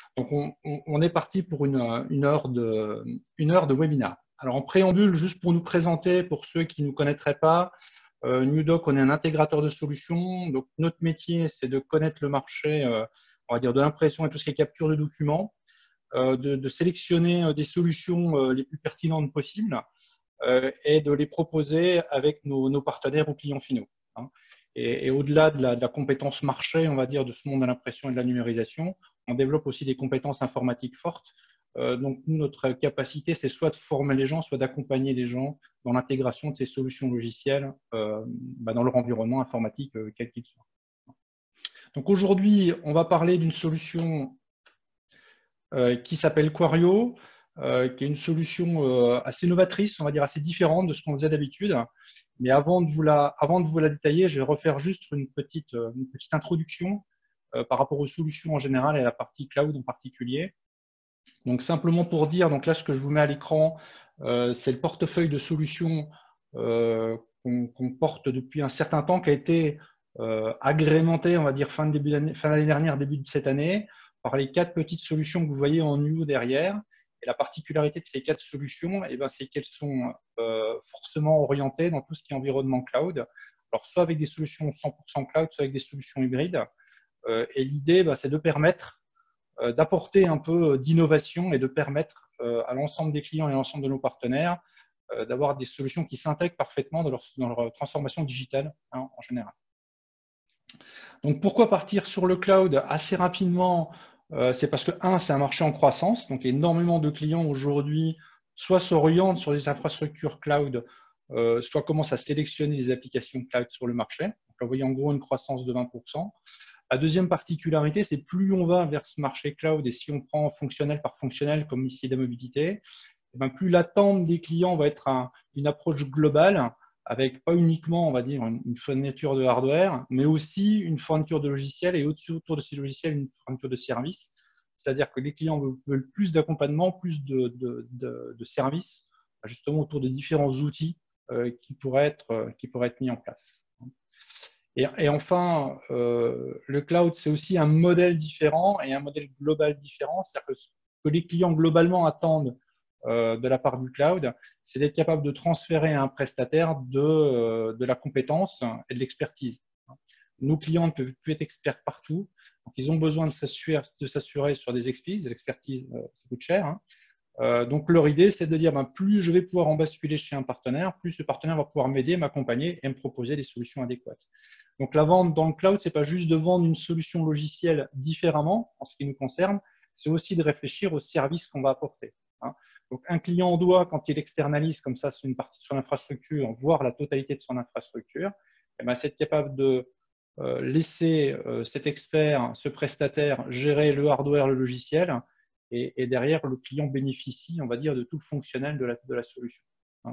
Donc, on est parti pour une heure de webinaire. Alors, en préambule, juste pour nous présenter, pour ceux qui ne nous connaîtraient pas, NewDoc, on est un intégrateur de solutions. Donc, notre métier, c'est de connaître le marché, on va dire, de l'impression et tout ce qui est capture de documents, de sélectionner des solutions les plus pertinentes possibles et de les proposer avec nos partenaires ou clients finaux. Et au-delà de la compétence marché, on va dire, de ce monde de l'impression et de la numérisation, on développe aussi des compétences informatiques fortes. Donc, nous, notre capacité, c'est soit de former les gens, soit d'accompagner les gens dans l'intégration de ces solutions logicielles dans leur environnement informatique, quel qu'il soit. Donc, aujourd'hui, on va parler d'une solution qui s'appelle Quario, qui est une solution assez novatrice, on va dire assez différente de ce qu'on faisait d'habitude. Mais avant de vous la détailler, je vais refaire juste une petite introduction par rapport aux solutions en général et à la partie cloud en particulier. Donc simplement pour dire, donc là ce que je vous mets à l'écran, c'est le portefeuille de solutions qu'on porte depuis un certain temps, qui a été agrémenté, on va dire fin d'année dernière, début de cette année, par les 4 petites solutions que vous voyez en new derrière. Et la particularité de ces 4 solutions, c'est qu'elles sont forcément orientées dans tout ce qui est environnement cloud. Alors, soit avec des solutions 100% cloud, soit avec des solutions hybrides. Et l'idée, c'est de permettre d'apporter un peu d'innovation et de permettre à l'ensemble des clients et à l'ensemble de nos partenaires d'avoir des solutions qui s'intègrent parfaitement dans leur transformation digitale en général. Donc, pourquoi partir sur le cloud assez rapidement? C'est parce que, c'est un marché en croissance. Donc, énormément de clients aujourd'hui soit s'orientent sur des infrastructures cloud, soit commencent à sélectionner des applications cloud sur le marché. Donc, là, vous voyez en gros une croissance de 20%. La deuxième particularité, c'est plus on va vers ce marché cloud et si on prend fonctionnel par fonctionnel, comme ici la mobilité, plus l'attente des clients va être une approche globale, avec pas uniquement, on va dire, une fourniture de hardware, mais aussi une fourniture de logiciels et autour de ces logiciels, une fourniture de services. C'est-à-dire que les clients veulent plus d'accompagnement, plus de services, justement autour de différents outils qui pourraient être mis en place. Et enfin, le cloud, c'est aussi un modèle différent et un modèle global différent. C'est-à-dire que ce que les clients globalement attendent de la part du cloud, c'est d'être capable de transférer à un prestataire de la compétence et de l'expertise. Nos clients ne peuvent plus être experts partout, donc ils ont besoin de s'assurer sur des expertises. L'expertise, ça coûte cher. Donc leur idée, c'est de dire plus je vais pouvoir en basculer chez un partenaire, plus ce partenaire va pouvoir m'aider, m'accompagner et me proposer des solutions adéquates. Donc la vente dans le cloud, c'est pas juste de vendre une solution logicielle différemment en ce qui nous concerne, c'est aussi de réfléchir aux services qu'on va apporter. Donc un client doit, quand il externalise comme ça une partie de son infrastructure, voire la totalité de son infrastructure, c'est être capable de laisser cet expert, ce prestataire, gérer le hardware, le logiciel, et derrière, le client bénéficie, on va dire, de tout le fonctionnel de la solution.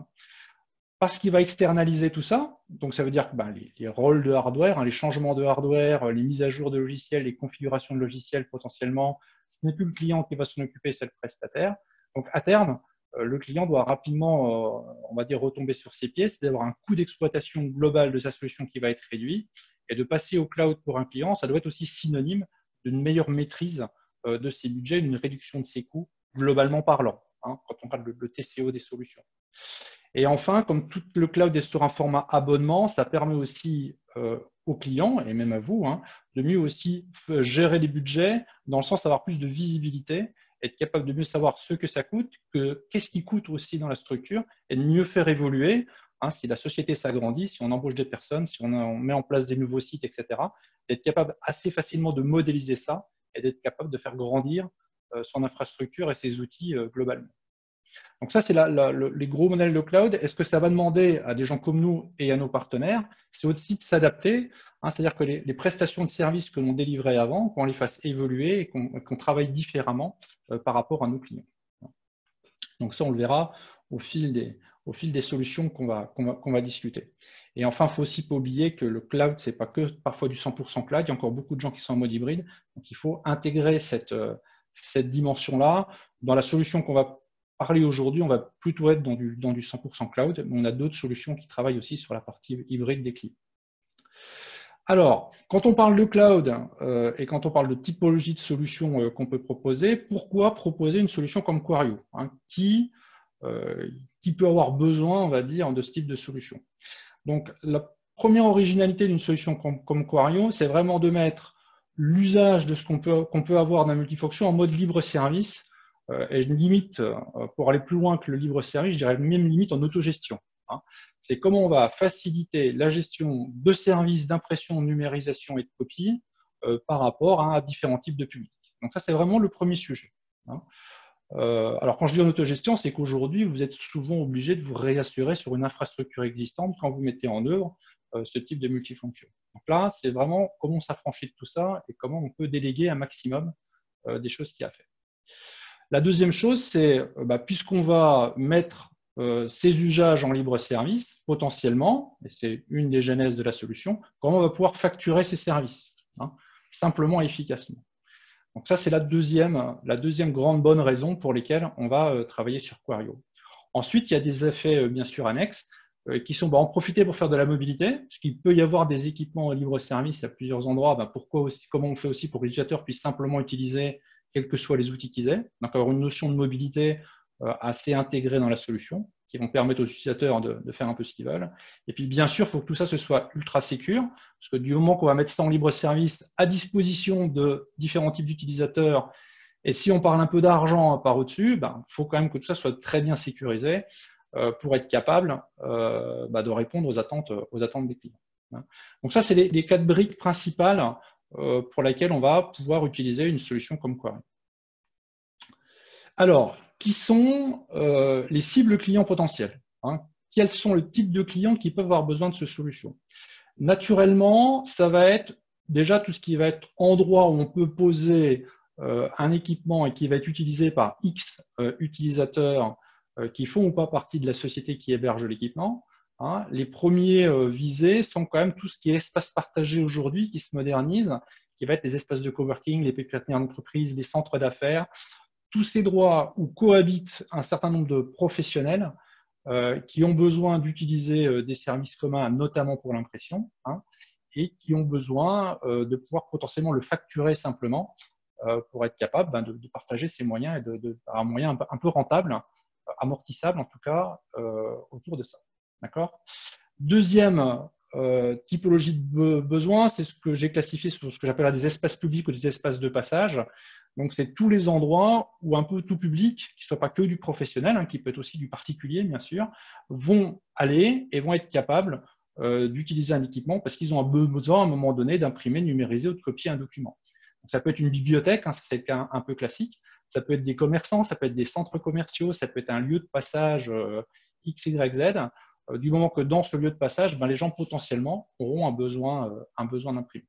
Parce qu'il va externaliser tout ça, donc ça veut dire que les rôles de hardware, les changements de hardware, les mises à jour de logiciels, les configurations de logiciels potentiellement, ce n'est plus le client qui va s'en occuper, c'est le prestataire. Donc à terme, le client doit rapidement, on va dire, retomber sur ses pieds, c'est d'avoir un coût d'exploitation global de sa solution qui va être réduit, et de passer au cloud pour un client, ça doit être aussi synonyme d'une meilleure maîtrise de ses budgets, d'une réduction de ses coûts, globalement parlant, quand on parle de TCO des solutions. Et enfin, comme tout le cloud est sur un format abonnement, ça permet aussi aux clients, et même à vous, de mieux aussi gérer les budgets, dans le sens d'avoir plus de visibilité, être capable de mieux savoir ce que ça coûte, qu'est-ce qui coûte aussi dans la structure, et de mieux faire évoluer, si la société s'agrandit, si on embauche des personnes, si on met en place des nouveaux sites, etc., d'être capable assez facilement de modéliser ça, et d'être capable de faire grandir son infrastructure et ses outils globalement. Donc ça, c'est les gros modèles de cloud. Est-ce que ça va demander à des gens comme nous et à nos partenaires? C'est aussi de s'adapter, c'est-à-dire que les prestations de services que l'on délivrait avant, qu'on les fasse évoluer et qu'on travaille différemment par rapport à nos clients. Donc ça, on le verra au fil des solutions qu'on va discuter. Et enfin, il ne faut aussi pas oublier que le cloud, ce n'est pas que parfois du 100% cloud. Il y a encore beaucoup de gens qui sont en mode hybride. Donc, il faut intégrer cette dimension-là. Dans la solution qu'on va parler aujourd'hui, on va plutôt être dans du 100% cloud, mais on a d'autres solutions qui travaillent aussi sur la partie hybride des clients. Alors, quand on parle de cloud et quand on parle de typologie de solutions qu'on peut proposer, pourquoi proposer une solution comme Quario, hein, qui peut avoir besoin, on va dire, de ce type de solution? Donc, la première originalité d'une solution comme Quario, c'est vraiment de mettre l'usage de ce qu'on peut avoir d'un multifonction en mode libre service, et une limite, pour aller plus loin que le libre service, je dirais même limite en autogestion. Hein. C'est comment on va faciliter la gestion de services d'impression, de numérisation et de copie par rapport à différents types de publics. Donc ça, c'est vraiment le premier sujet. Hein. Alors, quand je dis en autogestion, c'est qu'aujourd'hui, vous êtes souvent obligé de vous réassurer sur une infrastructure existante quand vous mettez en œuvre ce type de multifonction. Donc là, c'est vraiment comment on s'affranchit de tout ça et comment on peut déléguer un maximum des choses qu'il y a à faire. La deuxième chose, c'est, puisqu'on va mettre ces usages en libre service, potentiellement, et c'est une des genèses de la solution, comment on va pouvoir facturer ces services, hein, simplement et efficacement. Donc ça, c'est la deuxième grande bonne raison pour lesquelles on va travailler sur Quario. Ensuite, il y a des effets, bien sûr, annexes, qui sont en profiter pour faire de la mobilité, parce qu'il peut y avoir des équipements libre-service à plusieurs endroits. Comment on fait aussi pour que l'utilisateur puisse simplement utiliser quels que soient les outils qu'ils aient. Donc, avoir une notion de mobilité assez intégrée dans la solution, qui vont permettre aux utilisateurs de faire un peu ce qu'ils veulent. Et puis, bien sûr, il faut que tout ça ce soit ultra sécure, parce que du moment qu'on va mettre ça en libre service à disposition de différents types d'utilisateurs, et si on parle un peu d'argent par au-dessus, il faut quand même que tout ça soit très bien sécurisé pour être capable de répondre aux attentes des clients. Donc ça, c'est les 4 briques principales pour lesquelles on va pouvoir utiliser une solution comme Quario. Alors, qui sont les cibles clients potentiels, hein? Quels sont le type de clients qui peuvent avoir besoin de cette solution? Naturellement, ça va être déjà tout ce qui va être endroit où on peut poser un équipement et qui va être utilisé par X utilisateurs qui font ou pas partie de la société qui héberge l'équipement. Hein. Les premiers visés sont quand même tout ce qui est espace partagé aujourd'hui, qui se modernise, qui va être les espaces de coworking, les pépinières d'entreprise, les centres d'affaires, tous ces droits où cohabitent un certain nombre de professionnels qui ont besoin d'utiliser des services communs, notamment pour l'impression, hein, et qui ont besoin de pouvoir potentiellement le facturer simplement pour être capable de partager ces moyens et un moyen un peu rentable, amortissable en tout cas, autour de ça. D'accord ? Deuxième typologie de besoin, c'est ce que j'ai classifié sur ce que j'appelle des espaces publics ou des espaces de passage. Donc, c'est tous les endroits où un peu tout public, qui ne soit pas que du professionnel, hein, qui peut être aussi du particulier, bien sûr, vont aller et vont être capables d'utiliser un équipement parce qu'ils ont besoin à un moment donné d'imprimer, de numériser ou de copier un document. Donc, ça peut être une bibliothèque, hein, c'est un peu classique. Ça peut être des commerçants, ça peut être des centres commerciaux, ça peut être un lieu de passage X, Y, Z. Du moment que dans ce lieu de passage, les gens potentiellement auront un besoin d'imprimer.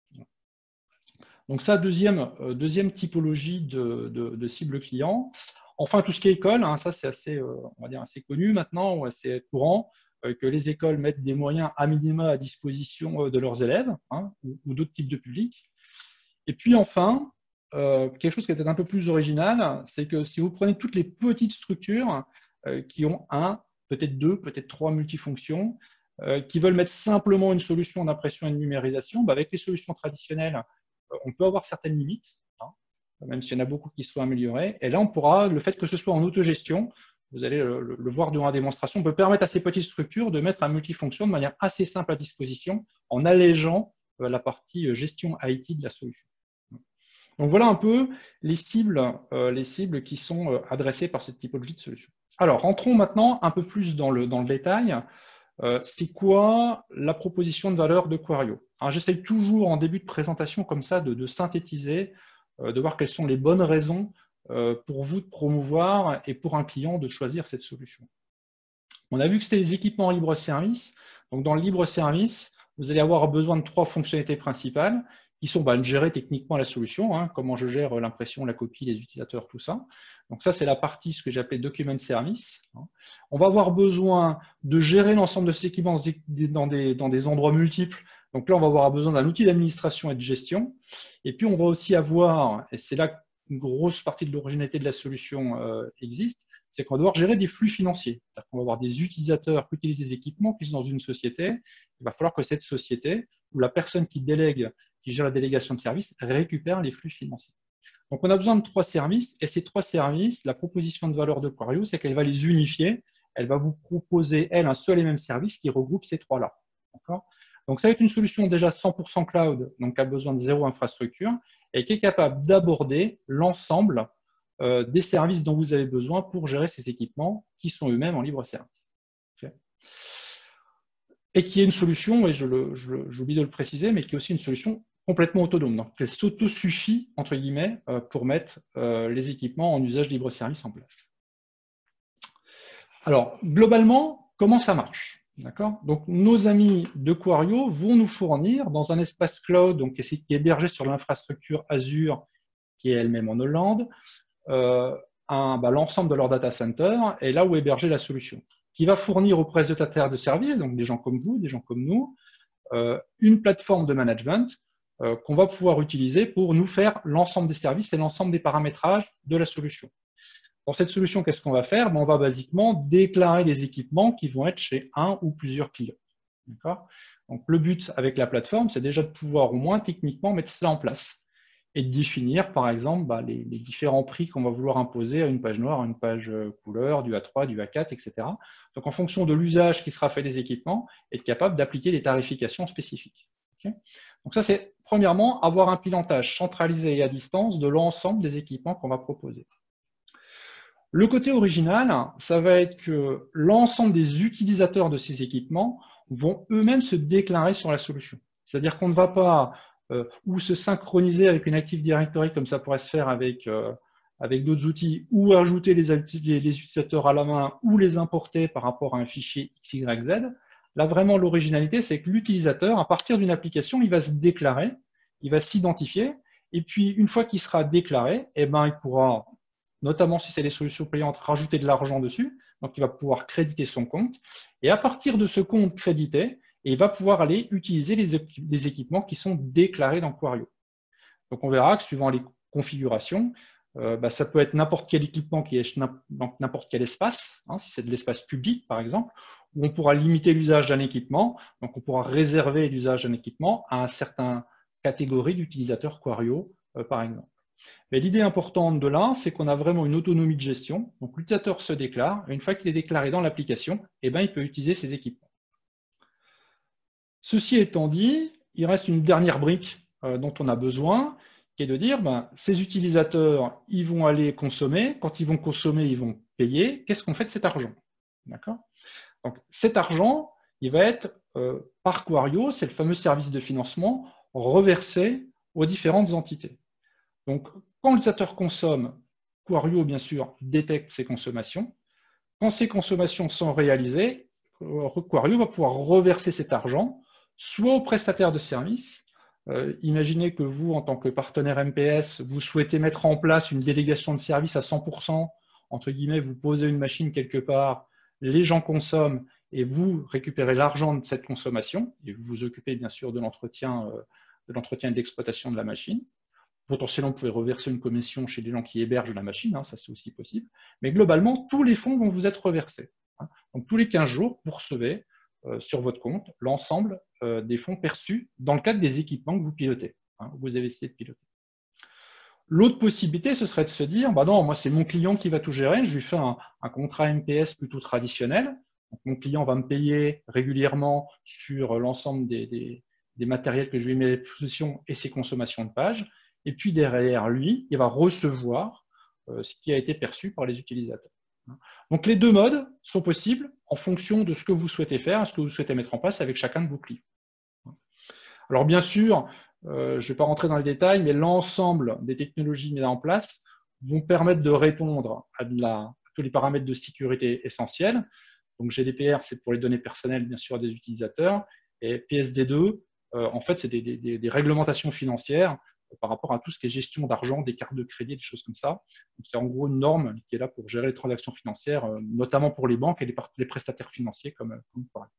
Donc ça, deuxième typologie de cible client. Enfin, tout ce qui est école, hein, ça c'est assez, on va dire assez connu maintenant, ou assez courant, que les écoles mettent des moyens à minima à disposition de leurs élèves, hein, ou d'autres types de publics. Et puis enfin, quelque chose qui est peut-être un peu plus original, c'est que si vous prenez toutes les petites structures qui ont peut-être 2, peut-être 3 multifonctions, qui veulent mettre simplement une solution d'impression et de numérisation, avec les solutions traditionnelles, on peut avoir certaines limites, hein, même s'il y en a beaucoup qui sont améliorées. Et là, on pourra, le fait que ce soit en autogestion, vous allez le voir durant la démonstration, on peut permettre à ces petites structures de mettre un multifonction de manière assez simple à disposition, en allégeant la partie gestion IT de la solution. Donc voilà un peu les cibles qui sont adressées par cette typologie de solution. Alors, rentrons maintenant un peu plus dans le détail. C'est quoi la proposition de valeur de Quario? J'essaye toujours en début de présentation comme ça de synthétiser, de voir quelles sont les bonnes raisons pour vous de promouvoir et pour un client de choisir cette solution. On a vu que c'était les équipements en libre service. Donc dans le libre service, vous allez avoir besoin de 3 fonctionnalités principales qui sont de gérer techniquement la solution, hein, comment je gère l'impression, la copie, les utilisateurs, tout ça. Donc ça, c'est la partie, ce que j'appelle document service. On va avoir besoin de gérer l'ensemble de ces équipements dans des endroits multiples. Donc là, on va avoir besoin d'un outil d'administration et de gestion. Et puis, on va aussi avoir, et c'est là qu'une grosse partie de l'originalité de la solution existe, c'est qu'on va devoir gérer des flux financiers. C'est-à-dire qu'on va avoir des utilisateurs qui utilisent des équipements qui sont dans une société. Il va falloir que cette société, ou la personne qui délègue, qui gère la délégation de services, récupère les flux financiers. Donc, on a besoin de 3 services, et ces 3 services, la proposition de valeur de Quario, c'est qu'elle va les unifier. Elle va vous proposer, elle, un seul et même service qui regroupe ces 3-là. Donc, ça va être une solution déjà 100% cloud, donc qui a besoin de zéro infrastructure, et qui est capable d'aborder l'ensemble des services dont vous avez besoin pour gérer ces équipements qui sont eux-mêmes en libre service. Okay. Et qui est une solution, et j'oublie de le préciser, mais qui est aussi une solution complètement autonome. Donc, elle s'auto-suffit, entre guillemets, pour mettre les équipements en usage libre service en place. Alors, globalement, comment ça marche? D'accord. Donc, nos amis de Quario vont nous fournir dans un espace cloud, donc qui est hébergé sur l'infrastructure Azure, qui est elle-même en Hollande, l'ensemble de leur data center est là où est hébergée la solution, qui va fournir aux prestataires de services, donc des gens comme vous, des gens comme nous, une plateforme de management qu'on va pouvoir utiliser pour nous faire l'ensemble des services et l'ensemble des paramétrages de la solution. Dans cette solution, qu'est-ce qu'on va faire? On va basiquement déclarer des équipements qui vont être chez un ou plusieurs clients. Donc, le but avec la plateforme, c'est déjà de pouvoir au moins techniquement mettre cela en place et de définir, par exemple, les différents prix qu'on va vouloir imposer à une page noire, à une page couleur, du A3, du A4, etc. Donc, en fonction de l'usage qui sera fait des équipements, être capable d'appliquer des tarifications spécifiques. Okay. Donc, ça, c'est premièrement avoir un pilotage centralisé et à distance de l'ensemble des équipements qu'on va proposer. Le côté original, ça va être que l'ensemble des utilisateurs de ces équipements vont eux-mêmes se déclarer sur la solution. C'est-à-dire qu'on ne va pas ou se synchroniser avec une Active Directory comme ça pourrait se faire avec d'autres outils, ou ajouter les utilisateurs à la main ou les importer par rapport à un fichier XYZ. Là, vraiment, l'originalité, c'est que l'utilisateur, à partir d'une application, il va se déclarer, il va s'identifier, et puis une fois qu'il sera déclaré, il pourra, notamment si c'est des solutions payantes, rajouter de l'argent dessus, donc il va pouvoir créditer son compte, et à partir de ce compte crédité, il va pouvoir aller utiliser les équipements qui sont déclarés dans Quario. Donc on verra que suivant les configurations, ça peut être n'importe quel équipement qui est dans n'importe quel espace, si c'est de l'espace public par exemple, où on pourra limiter l'usage d'un équipement, donc on pourra réserver l'usage d'un équipement à une certaine catégorie d'utilisateurs Quario par exemple. Mais l'idée importante de là, c'est qu'on a vraiment une autonomie de gestion. Donc l'utilisateur se déclare, et une fois qu'il est déclaré dans l'application, il peut utiliser ses équipements. Ceci étant dit, il reste une dernière brique dont on a besoin, qui est de dire, ces utilisateurs, ils vont aller consommer. Quand ils vont consommer, ils vont payer. Qu'est-ce qu'on fait de cet argent? D'accord. Donc, cet argent, il va être, par Quario, c'est le fameux service de financement, reversé aux différentes entités. Donc, quand l'utilisateur consomme, Quario, bien sûr, détecte ses consommations. Quand ces consommations sont réalisées, Quario va pouvoir reverser cet argent soit au prestataire de service. Imaginez que vous, en tant que partenaire MPS, vous souhaitez mettre en place une délégation de service à 100%, entre guillemets, vous posez une machine quelque part, les gens consomment et vous récupérez l'argent de cette consommation et vous vous occupez bien sûr de l'entretien et de l'exploitation de la machine. Potentiellement, vous pouvez reverser une commission chez les gens qui hébergent la machine, ça c'est aussi possible. Mais globalement, tous les fonds vont vous être reversés. Donc tous les 15 jours, vous recevez sur votre compte l'ensemble des fonds perçus dans le cadre des équipements que vous pilotez, vous avez essayé de piloter. L'autre possibilité, ce serait de se dire, non, moi c'est mon client qui va tout gérer, je lui fais un contrat MPS plutôt traditionnel. Donc, mon client va me payer régulièrement sur l'ensemble des matériels que je lui mets à disposition et ses consommations de pages. Et puis derrière lui, il va recevoir ce qui a été perçu par les utilisateurs. Donc les deux modes sont possibles en fonction de ce que vous souhaitez faire, ce que vous souhaitez mettre en place avec chacun de vos clients. Alors bien sûr, je ne vais pas rentrer dans les détails, mais l'ensemble des technologies mises en place vont permettre de répondre à tous les paramètres de sécurité essentiels. Donc GDPR, c'est pour les données personnelles, bien sûr, des utilisateurs. Et PSD2, en fait, c'est des réglementations financières par rapport à tout ce qui est gestion d'argent, des cartes de crédit, des choses comme ça. C'est en gros une norme qui est là pour gérer les transactions financières, notamment pour les banques et les prestataires financiers comme pareil.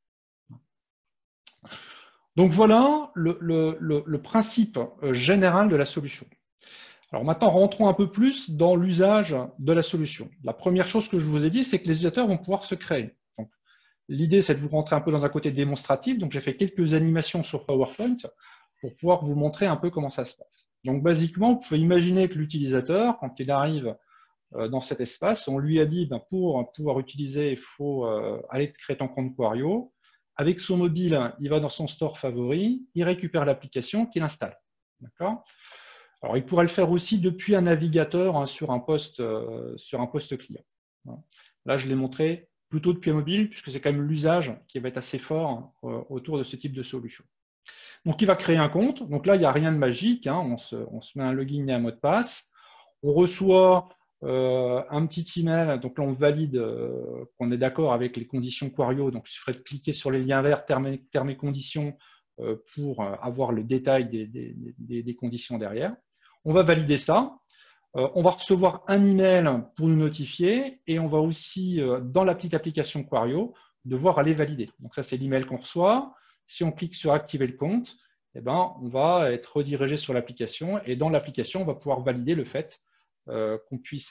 Donc voilà le principe général de la solution. Alors maintenant, rentrons un peu plus dans l'usage de la solution. La première chose que je vous ai dit, c'est que les utilisateurs vont pouvoir se créer. L'idée, c'est de vous rentrer un peu dans un côté démonstratif. Donc, j'ai fait quelques animations sur PowerPoint pour pouvoir vous montrer un peu comment ça se passe. Donc, basiquement, vous pouvez imaginer que l'utilisateur, quand il arrive dans cet espace, on lui a dit, pour pouvoir utiliser, il faut aller créer ton compte Quario. Avec son mobile, il va dans son store favori, il récupère l'application qu'il installe. D'accord ? Alors, il pourrait le faire aussi depuis un navigateur hein, sur un poste client. Là, je l'ai montré plutôt depuis un mobile, puisque c'est quand même l'usage qui va être assez fort autour de ce type de solution. Donc, il va créer un compte. Donc là, il n'y a rien de magique. Hein. On se met un login et un mot de passe. On reçoit un petit email. Donc là, on valide qu'on est d'accord avec les conditions Quario. Donc, il suffit de cliquer sur les liens verts, termes et conditions, pour avoir le détail des conditions derrière. On va valider ça. On va recevoir un email pour nous notifier et on va aussi, dans la petite application Quario, devoir aller valider. Donc ça, c'est l'email qu'on reçoit. Si on clique sur activer le compte, eh ben, on va être redirigé sur l'application et dans l'application, on va pouvoir valider le fait qu'on puisse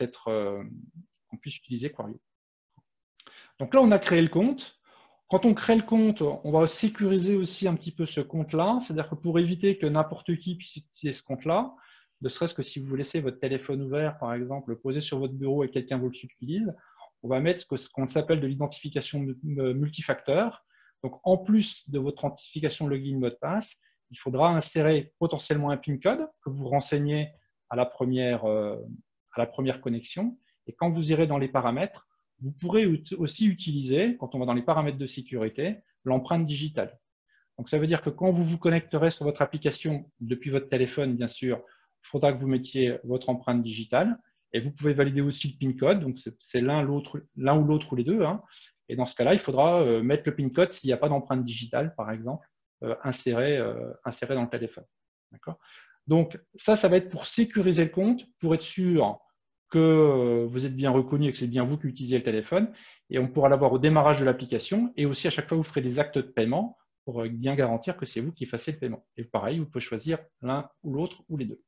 utiliser Quario. Donc là, on a créé le compte. Quand on crée le compte, on va sécuriser aussi un petit peu ce compte-là. C'est-à-dire que pour éviter que n'importe qui puisse utiliser ce compte-là, ne serait-ce que si vous laissez votre téléphone ouvert, par exemple, le poser sur votre bureau et quelqu'un vous l'utilise, on va mettre ce qu'on appelle de l'identification multifacteur. Donc, en plus de votre authentification login mot de passe, il faudra insérer potentiellement un PIN code que vous renseignez à la première connexion. Et quand vous irez dans les paramètres, vous pourrez aussi utiliser, quand on va dans les paramètres de sécurité, l'empreinte digitale. Donc, ça veut dire que quand vous vous connecterez sur votre application depuis votre téléphone, bien sûr, il faudra que vous mettiez votre empreinte digitale et vous pouvez valider aussi le PIN code. Donc, c'est l'un ou l'autre ou les deux. Hein. Et dans ce cas-là, il faudra mettre le PIN code s'il n'y a pas d'empreinte digitale, par exemple, insérée dans le téléphone. D'accord ? Donc, ça va être pour sécuriser le compte, pour être sûr que vous êtes bien reconnu et que c'est bien vous qui utilisez le téléphone. Et on pourra l'avoir au démarrage de l'application et aussi à chaque fois vous ferez des actes de paiement pour bien garantir que c'est vous qui fassiez le paiement. Et pareil, vous pouvez choisir l'un ou l'autre ou les deux.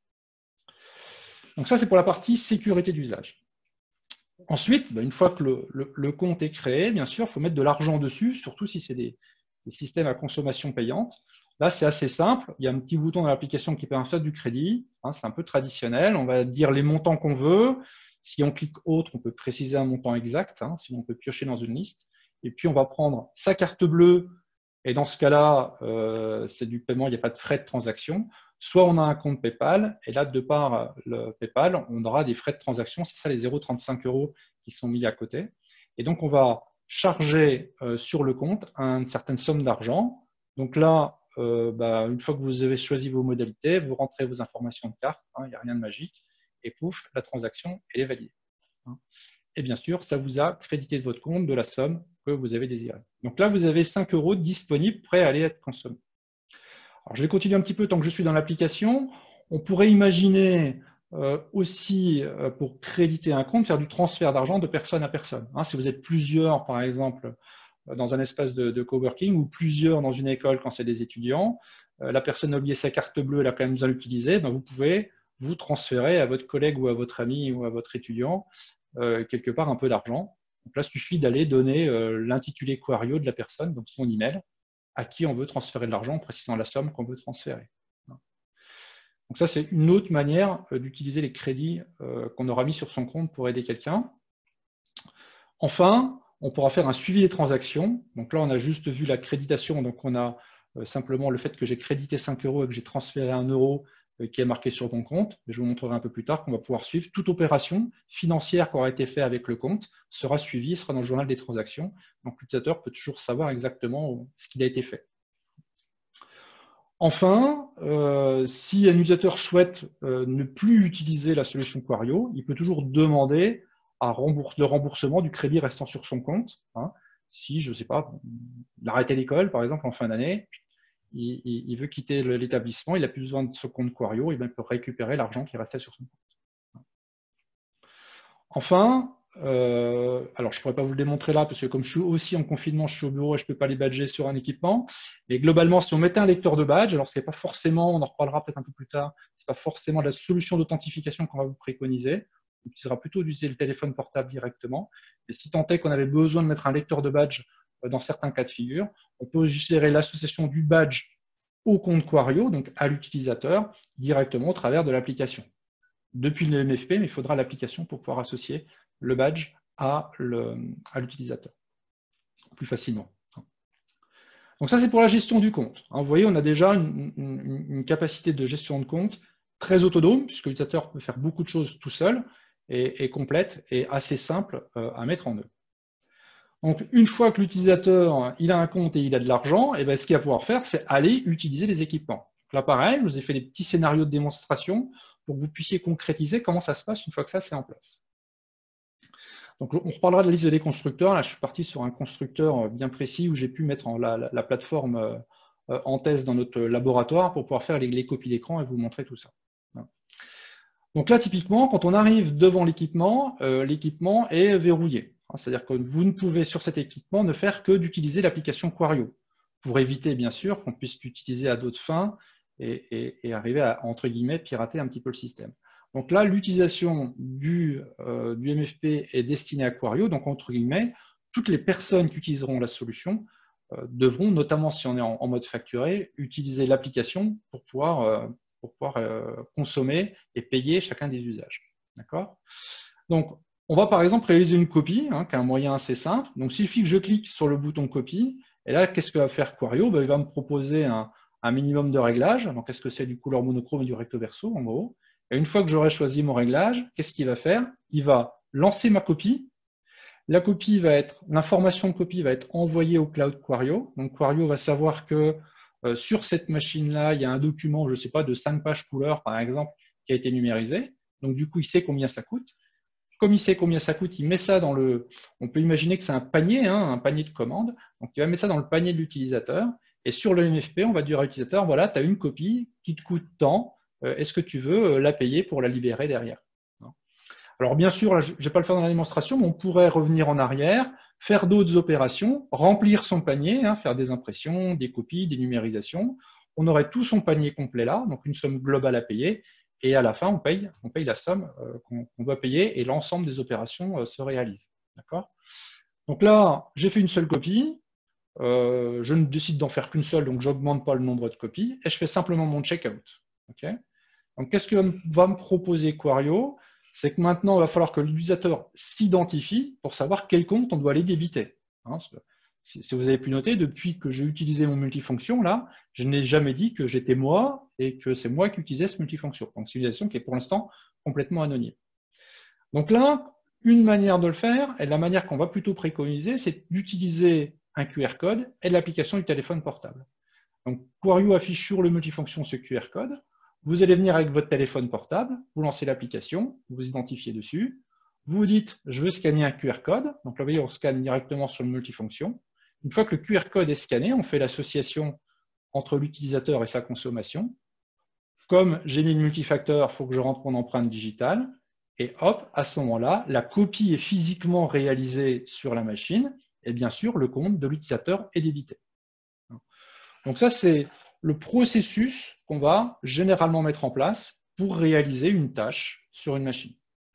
Donc ça, c'est pour la partie sécurité d'usage. Ensuite, une fois que le compte est créé, bien sûr, il faut mettre de l'argent dessus, surtout si c'est des systèmes à consommation payante. Là, c'est assez simple. Il y a un petit bouton dans l'application qui permet de faire du crédit. Hein, c'est un peu traditionnel. On va dire les montants qu'on veut. Si on clique autre, on peut préciser un montant exact. Hein, sinon, on peut piocher dans une liste. Et puis, on va prendre sa carte bleue. Et dans ce cas-là, c'est du paiement, il n'y a pas de frais de transaction. Soit on a un compte PayPal, et là, de par le PayPal, on aura des frais de transaction. C'est ça, les 0,35 € qui sont mis à côté. Et donc, on va charger sur le compte une certaine somme d'argent. Donc là, une fois que vous avez choisi vos modalités, vous rentrez vos informations de carte, hein, il n'y a rien de magique, et pouf, la transaction elle est validée. Hein. Et bien sûr, ça vous a crédité de votre compte de la somme que vous avez désirée. Donc là, vous avez 5 € disponibles, prêts à aller être consommés. Alors, je vais continuer un petit peu tant que je suis dans l'application. On pourrait imaginer aussi, pour créditer un compte, faire du transfert d'argent de personne à personne. Hein, si vous êtes plusieurs, par exemple, dans un espace de coworking ou plusieurs dans une école quand c'est des étudiants, la personne a oublié sa carte bleue, elle a quand même besoin de l'utiliser, vous pouvez vous transférer à votre collègue ou à votre ami ou à votre étudiant quelque part un peu d'argent. Donc là, il suffit d'aller donner l'intitulé Quario de la personne, donc son email, à qui on veut transférer de l'argent en précisant la somme qu'on veut transférer. Donc ça, c'est une autre manière d'utiliser les crédits qu'on aura mis sur son compte pour aider quelqu'un. Enfin, on pourra faire un suivi des transactions. Donc là, on a juste vu la créditation. Donc on a simplement le fait que j'ai crédité 5 € et que j'ai transféré 1 € qui est marqué sur mon compte. Je vous montrerai un peu plus tard qu'on va pouvoir suivre. Toute opération financière qui aura été faite avec le compte sera suivie, sera dans le journal des transactions. Donc l'utilisateur peut toujours savoir exactement ce qu'il a été fait. Enfin, si un utilisateur souhaite ne plus utiliser la solution Quario, il peut toujours demander le remboursement du crédit restant sur son compte. Hein. Si, je ne sais pas, il a arrêté l'école, par exemple, en fin d'année, il veut quitter l'établissement, il n'a plus besoin de ce compte Quario, il peut récupérer l'argent qui restait sur son compte. Enfin, alors je ne pourrais pas vous le démontrer là, parce que comme je suis aussi en confinement, je suis au bureau et je ne peux pas les badger sur un équipement. Mais globalement, si on mettait un lecteur de badge, alors ce n'est pas forcément, on en reparlera peut-être un peu plus tard, ce n'est pas forcément la solution d'authentification qu'on va vous préconiser. On utilisera plutôt d'utiliser le téléphone portable directement. Et si tant est qu'on avait besoin de mettre un lecteur de badge dans certains cas de figure, on peut gérer l'association du badge au compte Quario, donc à l'utilisateur, directement au travers de l'application. Depuis le MFP, mais il faudra l'application pour pouvoir associer le badge à l'utilisateur plus facilement. Donc ça, c'est pour la gestion du compte. Vous voyez, on a déjà une capacité de gestion de compte très autonome, puisque l'utilisateur peut faire beaucoup de choses tout seul, et complète, et assez simple à mettre en œuvre. Donc, une fois que l'utilisateur il a un compte et il a de l'argent, et bien, ce qu'il va pouvoir faire, c'est aller utiliser les équipements. Donc là, pareil, je vous ai fait des petits scénarios de démonstration pour que vous puissiez concrétiser comment ça se passe une fois que ça, c'est en place. Donc, on reparlera de la liste des constructeurs. Là, je suis parti sur un constructeur bien précis où j'ai pu mettre la plateforme en test dans notre laboratoire pour pouvoir faire les copies d'écran et vous montrer tout ça. Donc là, typiquement, quand on arrive devant l'équipement est verrouillé. C'est-à-dire que vous ne pouvez, sur cet équipement, ne faire que d'utiliser l'application Quario, pour éviter, bien sûr, qu'on puisse l'utiliser à d'autres fins et arriver à, entre guillemets, pirater un petit peu le système. Donc là, l'utilisation du MFP est destinée à Quario, donc entre guillemets, toutes les personnes qui utiliseront la solution devront, notamment si on est en mode facturé, utiliser l'application pour pouvoir consommer et payer chacun des usages. D'accord ? Donc, on va par exemple réaliser une copie, qui est un moyen assez simple. Donc, il suffit que je clique sur le bouton copie. Et là, qu'est-ce que va faire Quario ? Il va me proposer un minimum de réglages. Donc, est-ce que c'est du couleur monochrome et du recto verso, en gros ? Et une fois que j'aurai choisi mon réglage, qu'est-ce qu'il va faire ? Il va lancer ma copie. La copie l'information de copie va être envoyée au cloud Quario. Donc, Quario va savoir que sur cette machine-là, il y a un document, je ne sais pas, de 5 pages couleur, par exemple, qui a été numérisé. Donc, du coup, il sait combien ça coûte. Comme il sait combien ça coûte, il met ça dans le… On peut imaginer que c'est un panier de commandes. Donc, il va mettre ça dans le panier de l'utilisateur. Et sur le MFP, on va dire à l'utilisateur, voilà, tu as une copie qui te coûte tant. Est-ce que tu veux la payer pour la libérer derrière ? Alors, bien sûr, là, je ne vais pas le faire dans la démonstration, mais on pourrait revenir en arrière, faire d'autres opérations, remplir son panier, faire des impressions, des copies, des numérisations. On aurait tout son panier complet là, donc une somme globale à payer. Et à la fin, on paye la somme qu'on doit payer et l'ensemble des opérations se réalise. D'accord ? Donc là, j'ai fait une seule copie. Je ne décide d'en faire qu'une seule, donc je n'augmente pas le nombre de copies. Et je fais simplement mon checkout. Okay ? Donc, qu'est-ce que va me proposer Quario ? C'est que maintenant, il va falloir que l'utilisateur s'identifie pour savoir quel compte on doit aller débiter. Si vous avez pu noter, depuis que j'ai utilisé mon multifonction, là, je n'ai jamais dit que j'étais moi et que c'est moi qui utilisais ce multifonction. Donc, c'est une utilisation qui est pour l'instant complètement anonyme. Donc là, une manière de le faire, et la manière qu'on va plutôt préconiser, c'est d'utiliser un QR code et l'application du téléphone portable. Donc, Quario affiche sur le multifonction ce QR code. Vous allez venir avec votre téléphone portable, vous lancez l'application, vous vous identifiez dessus, vous vous dites « je veux scanner un QR code ». Donc là, vous voyez, on scanne directement sur le multifonction. Une fois que le QR code est scanné, on fait l'association entre l'utilisateur et sa consommation. Comme j'ai mis le multifacteur, il faut que je rentre mon empreinte digitale. Et hop, à ce moment-là, la copie est physiquement réalisée sur la machine. Et bien sûr, le compte de l'utilisateur est débité. Donc ça, c'est le processus qu'on va généralement mettre en place pour réaliser une tâche sur une machine. Okay ?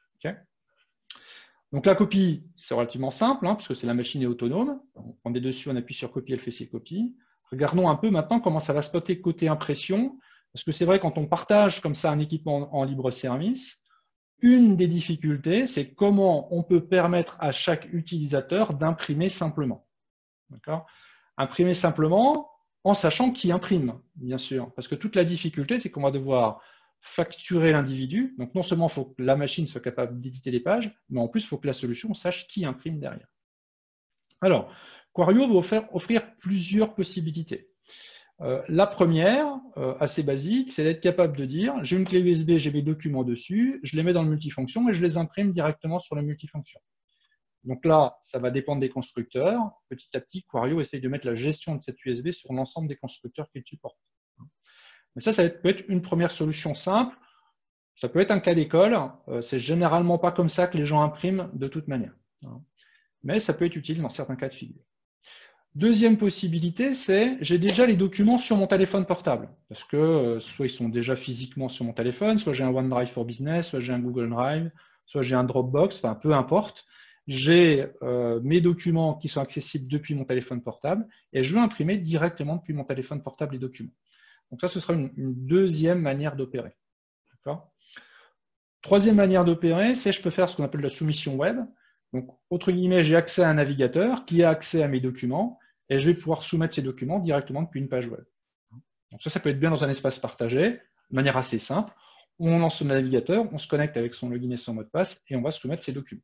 Donc la copie, c'est relativement simple, puisque c'est la machine est autonome. On est dessus, on appuie sur copie, elle fait ses copies. Regardons un peu maintenant comment ça va se passer côté impression, parce que c'est vrai, quand on partage comme ça un équipement en libre service, une des difficultés, c'est comment on peut permettre à chaque utilisateur d'imprimer simplement. D'accord ? Imprimer simplement, en sachant qui imprime, bien sûr. Parce que toute la difficulté, c'est qu'on va devoir facturer l'individu. Donc, non seulement il faut que la machine soit capable d'éditer les pages, mais en plus, il faut que la solution sache qui imprime derrière. Alors, Quario va offrir plusieurs possibilités. La première, assez basique, c'est d'être capable de dire, j'ai une clé USB, j'ai mes documents dessus, je les mets dans le multifonction et je les imprime directement sur le multifonction. Donc là, ça va dépendre des constructeurs. Petit à petit, Quario essaye de mettre la gestion de cette USB sur l'ensemble des constructeurs qu'il supporte. Mais ça peut être une première solution simple. Ça peut être un cas d'école, c'est généralement pas comme ça que les gens impriment de toute manière, hein. Mais ça peut être utile dans certains cas de figure. Deuxième possibilité, c'est j'ai déjà les documents sur mon téléphone portable, parce que soit ils sont déjà physiquement sur mon téléphone, soit j'ai un OneDrive for Business, soit j'ai un Google Drive, soit j'ai un Dropbox, enfin peu importe. J'ai mes documents qui sont accessibles depuis mon téléphone portable et je veux imprimer directement depuis mon téléphone portable les documents. Donc ça, ce sera une deuxième manière d'opérer. Troisième manière d'opérer, c'est je peux faire ce qu'on appelle la soumission web. Donc, entre guillemets, j'ai accès à un navigateur qui a accès à mes documents et je vais pouvoir soumettre ces documents directement depuis une page web. Donc ça peut être bien dans un espace partagé, de manière assez simple. On lance son navigateur, on se connecte avec son login et son mot de passe et on va soumettre ces documents.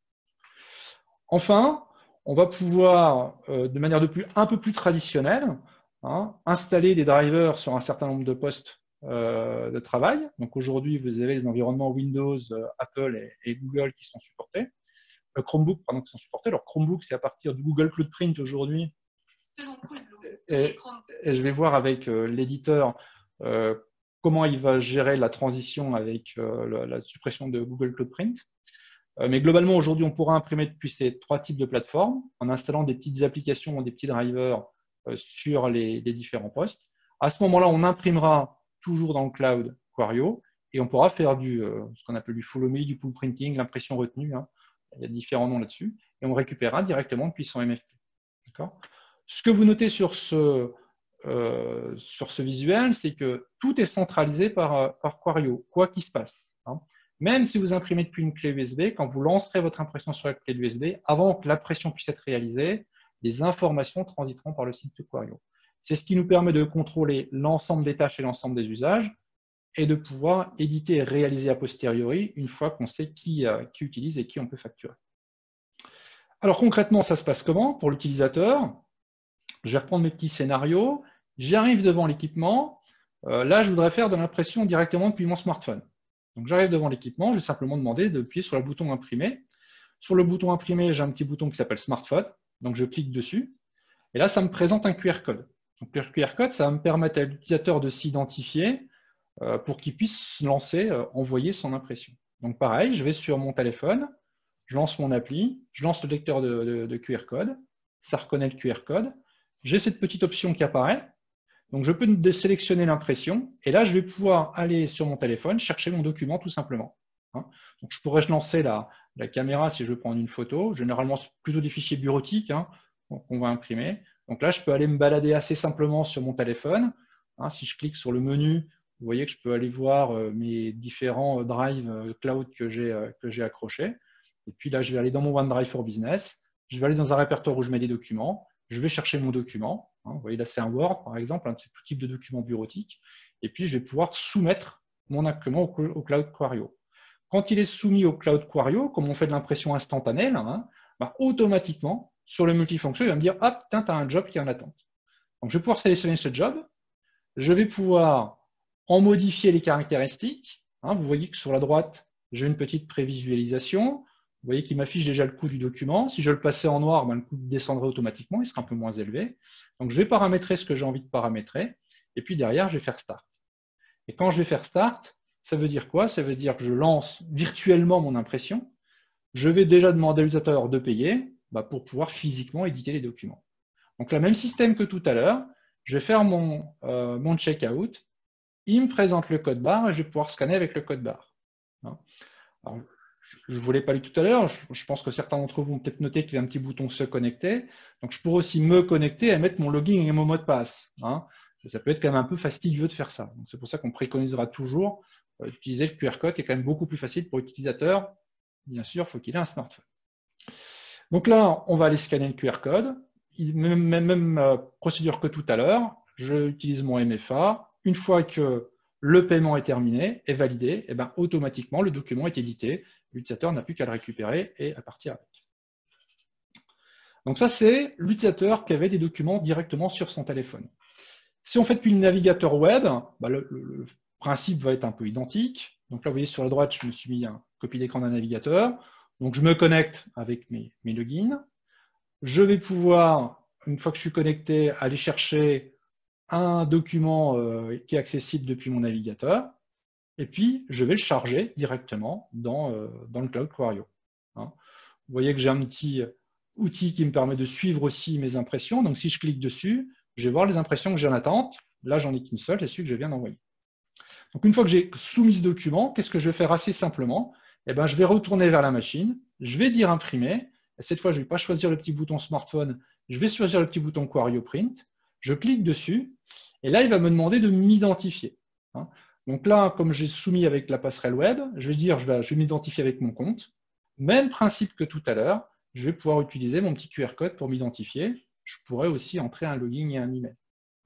Enfin, on va pouvoir, de manière un peu plus traditionnelle, hein, installer des drivers sur un certain nombre de postes de travail. Donc aujourd'hui, vous avez les environnements Windows, Apple et Google qui sont supportés. Chromebook, pardon, qui sont supportés. Alors Chromebook, c'est à partir du Google Cloud Print aujourd'hui. Et je vais voir avec l'éditeur comment il va gérer la transition avec la suppression de Google Cloud Print. Mais globalement, aujourd'hui, on pourra imprimer depuis ces trois types de plateformes en installant des petites applications ou des petits drivers sur les différents postes. À ce moment-là, on imprimera toujours dans le cloud Quario et on pourra faire ce qu'on appelle du full OMI, du pool printing, l'impression retenue, hein. Il y a différents noms là-dessus. Et on récupérera directement depuis son MFP. Ce que vous notez sur ce visuel, c'est que tout est centralisé par Quario, quoi qu'il se passe, hein. Même si vous imprimez depuis une clé USB, quand vous lancerez votre impression sur la clé USB, avant que l'impression puisse être réalisée, les informations transiteront par le site de Quario. C'est ce qui nous permet de contrôler l'ensemble des tâches et l'ensemble des usages et de pouvoir éditer et réaliser a posteriori une fois qu'on sait qui utilise et qui on peut facturer. Alors concrètement, ça se passe comment pour l'utilisateur? Je vais reprendre mes petits scénarios. J'arrive devant l'équipement. Là, je voudrais faire de l'impression directement depuis mon smartphone. Donc j'arrive devant l'équipement, je vais simplement demander d'appuyer sur le bouton imprimer. Sur le bouton imprimer, j'ai un petit bouton qui s'appelle smartphone. Donc je clique dessus. Et là, ça me présente un QR code. Donc le QR code, ça va me permettre à l'utilisateur de s'identifier pour qu'il puisse lancer, envoyer son impression. Donc pareil, je vais sur mon téléphone, je lance mon appli, je lance le lecteur de QR code, ça reconnaît le QR code. J'ai cette petite option qui apparaît. Donc, je peux désélectionner l'impression et là, je vais pouvoir aller sur mon téléphone, chercher mon document tout simplement, hein. Donc, je pourrais lancer la caméra si je veux prendre une photo. Généralement, c'est plutôt des fichiers bureautiques, hein, qu'on va imprimer. Donc là, je peux aller me balader assez simplement sur mon téléphone, hein. Si je clique sur le menu, vous voyez que je peux aller voir mes différents drives cloud que j'ai accrochés. Et puis là, je vais aller dans mon OneDrive for Business. Je vais aller dans un répertoire où je mets des documents. Je vais chercher mon document. Vous voyez là, c'est un Word, par exemple, un tout type de document bureautique. Et puis, je vais pouvoir soumettre mon impression au Cloud Quario. Quand il est soumis au Cloud Quario, comme on fait de l'impression instantanée, hein, bah, automatiquement, sur le multifonction, il va me dire, hop, tu as un job qui est en attente. Donc, je vais pouvoir sélectionner ce job. Je vais pouvoir en modifier les caractéristiques. Hein, vous voyez que sur la droite, j'ai une petite prévisualisation. Vous voyez qu'il m'affiche déjà le coût du document. Si je le passais en noir, ben, le coût descendrait automatiquement, il sera un peu moins élevé. Donc, je vais paramétrer ce que j'ai envie de paramétrer. Et puis derrière, je vais faire Start. Et quand je vais faire Start, ça veut dire quoi? Ça veut dire que je lance virtuellement mon impression. Je vais déjà demander à l'utilisateur de payer pour pouvoir physiquement éditer les documents. Donc, le même système que tout à l'heure, je vais faire mon checkout. Il me présente le code barre et je vais pouvoir scanner avec le code barre. Alors, je ne vous l'ai pas lu tout à l'heure, je pense que certains d'entre vous ont peut-être noté qu'il y a un petit bouton se connecter. Donc, je pourrais aussi me connecter et mettre mon login et mon mot de passe, hein. Ça peut être quand même un peu fastidieux de faire ça. C'est pour ça qu'on préconisera toujours d'utiliser le QR code, qui est quand même beaucoup plus facile pour l'utilisateur. Bien sûr, il faut qu'il ait un smartphone. Donc là, on va aller scanner le QR code. Même procédure que tout à l'heure. J'utilise mon MFA. Une fois que le paiement est terminé, est validé, et ben, automatiquement, le document est édité. L'utilisateur n'a plus qu'à le récupérer et à partir avec. Donc ça, c'est l'utilisateur qui avait des documents directement sur son téléphone. Si on fait depuis le navigateur web, le principe va être un peu identique. Donc là, vous voyez sur la droite, je me suis mis un copie d'écran d'un navigateur. Donc je me connecte avec mes logins. Je vais pouvoir, une fois que je suis connecté, aller chercher un document qui est accessible depuis mon navigateur. et puis je vais le charger directement dans le Cloud Quario. Hein. Vous voyez que j'ai un petit outil qui me permet de suivre aussi mes impressions. Donc si je clique dessus, je vais voir les impressions que j'ai en attente. Là, j'en ai qu'une seule, c'est celui que je viens d'envoyer. Donc une fois que j'ai soumis ce document, qu'est-ce que je vais faire assez simplement? Eh ben, je vais retourner vers la machine, je vais dire imprimer. Et cette fois, je ne vais pas choisir le petit bouton smartphone, je vais choisir le petit bouton Quario Print. Je clique dessus, et là, il va me demander de m'identifier. Hein. Donc là, comme j'ai soumis avec la passerelle web, je vais dire, je vais m'identifier avec mon compte. Même principe que tout à l'heure, je vais pouvoir utiliser mon petit QR code pour m'identifier. Je pourrais aussi entrer un login et un email.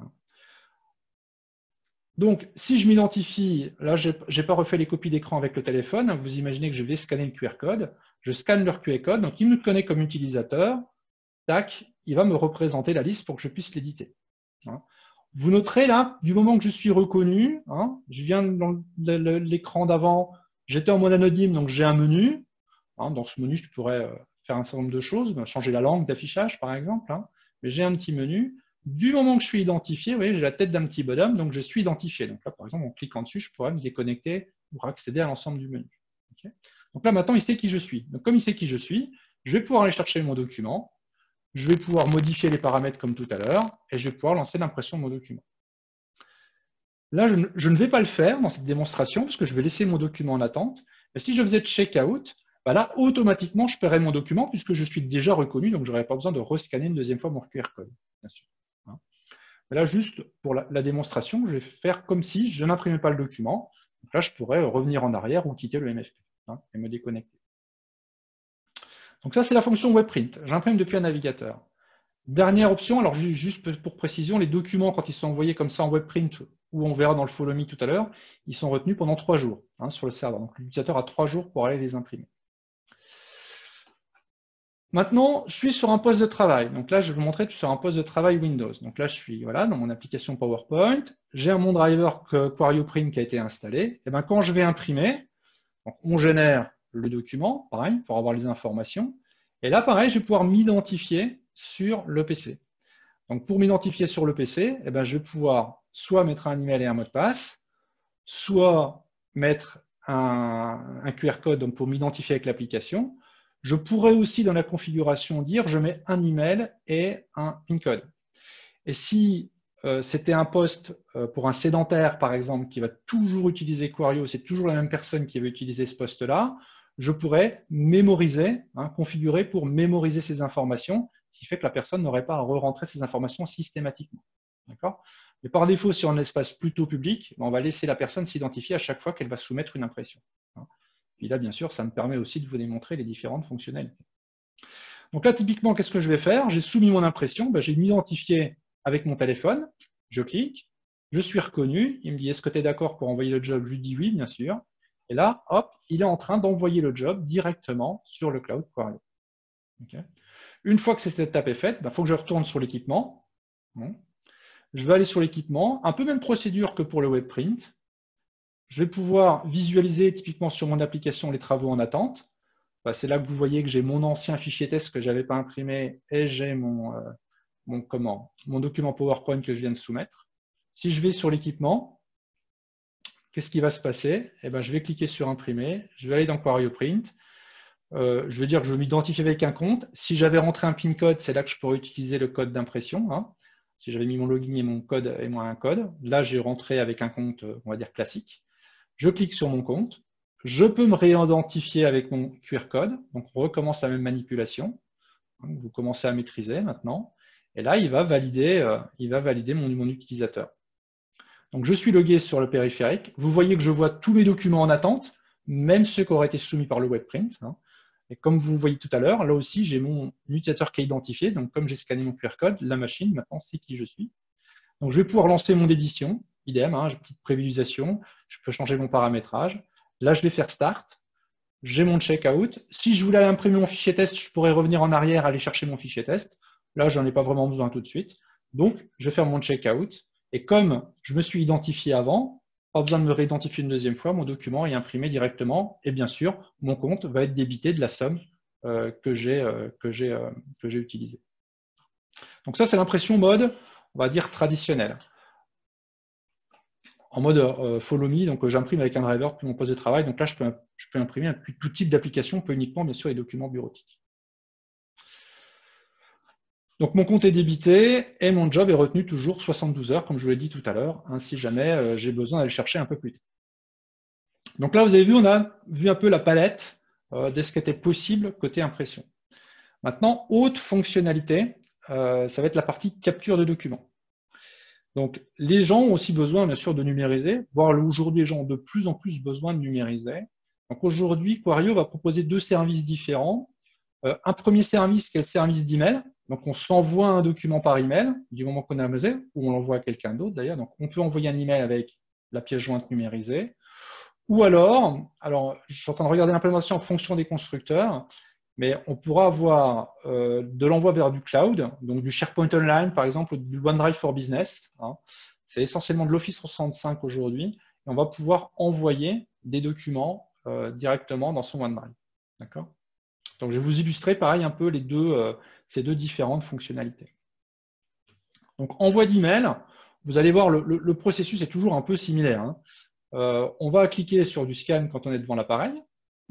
Donc, si je m'identifie, là, je n'ai pas refait les copies d'écran avec le téléphone. Vous imaginez que je vais scanner le QR code. Je scanne leur QR code. Donc, il me connaît comme utilisateur. Tac, il va me représenter la liste pour que je puisse l'éditer. Vous noterez là, du moment que je suis reconnu, je viens dans l'écran d'avant, j'étais en mode anonyme, donc j'ai un menu. Dans ce menu, je pourrais faire un certain nombre de choses, changer la langue d'affichage, par exemple. Mais j'ai un petit menu. Du moment que je suis identifié, vous voyez, j'ai la tête d'un petit bonhomme, donc je suis identifié. Donc là, par exemple, en cliquant dessus, je pourrais me déconnecter pour accéder à l'ensemble du menu. Okay. Donc là, maintenant, il sait qui je suis. Donc comme il sait qui je suis, je vais pouvoir aller chercher mon document, je vais pouvoir modifier les paramètres comme tout à l'heure, et je vais pouvoir lancer l'impression de mon document. Là, je ne vais pas le faire dans cette démonstration, parce que je vais laisser mon document en attente. Mais si je faisais checkout, bah là, automatiquement, je paierai mon document, puisque je suis déjà reconnu, donc je n'aurai pas besoin de rescanner une deuxième fois mon QR code, bien sûr. Là, juste pour la démonstration, je vais faire comme si je n'imprimais pas le document. Donc là, je pourrais revenir en arrière ou quitter le MFP et me déconnecter. Donc ça, c'est la fonction WebPrint. J'imprime depuis un navigateur. Dernière option, alors juste pour précision, les documents, quand ils sont envoyés comme ça en WebPrint, ou on verra dans le Follow Me tout à l'heure, ils sont retenus pendant 3 jours sur le serveur. Donc l'utilisateur a 3 jours pour aller les imprimer. Maintenant, je suis sur un poste de travail. Donc là, je vais vous montrer sur un poste de travail Windows. Donc là, je suis dans mon application PowerPoint. J'ai mon driver Quario Print qui a été installé. Et bien, quand je vais imprimer, donc on génère le document, pareil, pour avoir les informations. Et là, pareil, je vais pouvoir m'identifier sur le PC. Donc pour m'identifier sur le PC, je vais pouvoir soit mettre un email et un mot de passe, soit mettre un QR code donc pour m'identifier avec l'application. Je pourrais aussi, dans la configuration, dire je mets un email et un PIN code. Et si c'était un poste pour un sédentaire, par exemple, qui va toujours utiliser Quario, c'est toujours la même personne qui va utiliser ce poste-là, je pourrais mémoriser, configurer pour mémoriser ces informations, ce qui fait que la personne n'aurait pas à re-rentrer ces informations systématiquement. D'accord ? Mais par défaut, si on a un espace plutôt public, on va laisser la personne s'identifier à chaque fois qu'elle va soumettre une impression. Puis là, bien sûr, ça me permet aussi de vous démontrer les différentes fonctionnalités. Donc là, typiquement, qu'est-ce que je vais faire? J'ai soumis mon impression, je vais m'identifier avec mon téléphone, je clique, je suis reconnu, il me dit est-ce que tu es d'accord pour envoyer le job? Je lui dis oui, bien sûr. Et là, hop, il est en train d'envoyer le job directement sur le cloud Quario. Okay. Une fois que cette étape est faite, il faut que je retourne sur l'équipement. Je vais aller sur l'équipement, un peu même procédure que pour le WebPrint. Je vais pouvoir visualiser typiquement sur mon application les travaux en attente. C'est là que vous voyez que j'ai mon ancien fichier test que je n'avais pas imprimé et j'ai mon document PowerPoint que je viens de soumettre. Si je vais sur l'équipement, qu'est-ce qui va se passer? Je vais cliquer sur imprimer, je vais aller dans Quario Print. Je vais dire que je m'identifie avec un compte. Si j'avais rentré un PIN code, c'est là que je pourrais utiliser le code d'impression. Si j'avais mis mon login et mon code et moi un code, là j'ai rentré avec un compte, on va dire classique. Je clique sur mon compte. Je peux me réidentifier avec mon QR code. Donc, on recommence la même manipulation. Vous commencez à maîtriser maintenant. Et là, il va valider mon utilisateur. Donc, je suis logué sur le périphérique. Vous voyez que je vois tous mes documents en attente, même ceux qui auraient été soumis par le WebPrint. Et comme vous voyez tout à l'heure, là aussi, j'ai mon utilisateur qui est identifié. Donc, comme j'ai scanné mon QR code, la machine, maintenant, sait qui je suis. Donc, je vais pouvoir lancer mon édition. Idem, j'ai une petite prévisualisation. Je peux changer mon paramétrage. Là, je vais faire Start. J'ai mon checkout. Si je voulais imprimer mon fichier test, je pourrais revenir en arrière, aller chercher mon fichier test. Là, je n'en ai pas vraiment besoin tout de suite. Donc, je vais faire mon checkout. Et comme je me suis identifié avant, pas besoin de me réidentifier une deuxième fois, mon document est imprimé directement. Et bien sûr, mon compte va être débité de la somme que j'ai utilisée. Donc ça, c'est l'impression mode, on va dire, traditionnelle. en mode follow me, donc j'imprime avec un driver depuis mon poste de travail. Donc là, je peux imprimer tout type d'application, pas uniquement, bien sûr, les documents bureautiques. Donc mon compte est débité et mon job est retenu toujours 72 heures, comme je vous l'ai dit tout à l'heure, hein, si jamais j'ai besoin d'aller chercher un peu plus tard. Donc là, vous avez vu, on a vu un peu la palette de ce qui était possible côté impression. Maintenant, autre fonctionnalité, ça va être la partie capture de documents. Donc, les gens ont aussi besoin, bien sûr, de numériser, voire aujourd'hui, les gens ont de plus en plus besoin de numériser. Donc, aujourd'hui, Quario va proposer deux services différents. Un premier service qui est le service d'email. Donc, on s'envoie un document par email, du moment qu'on a amusé, ou on l'envoie à quelqu'un d'autre d'ailleurs. Donc, on peut envoyer un email avec la pièce jointe numérisée. Ou alors, je suis en train de regarder l'implémentation en fonction des constructeurs, mais on pourra avoir de l'envoi vers du cloud, donc du SharePoint Online par exemple, ou du OneDrive for Business. Hein. C'est essentiellement de l'Office 365 aujourd'hui, et on va pouvoir envoyer des documents directement dans son OneDrive. D'accord ? Donc je vais vous illustrer pareil un peu ces deux différentes fonctionnalités. Donc envoi d'email, vous allez voir le processus est toujours un peu similaire. Hein. On va cliquer sur du scan quand on est devant l'appareil. D'accord ?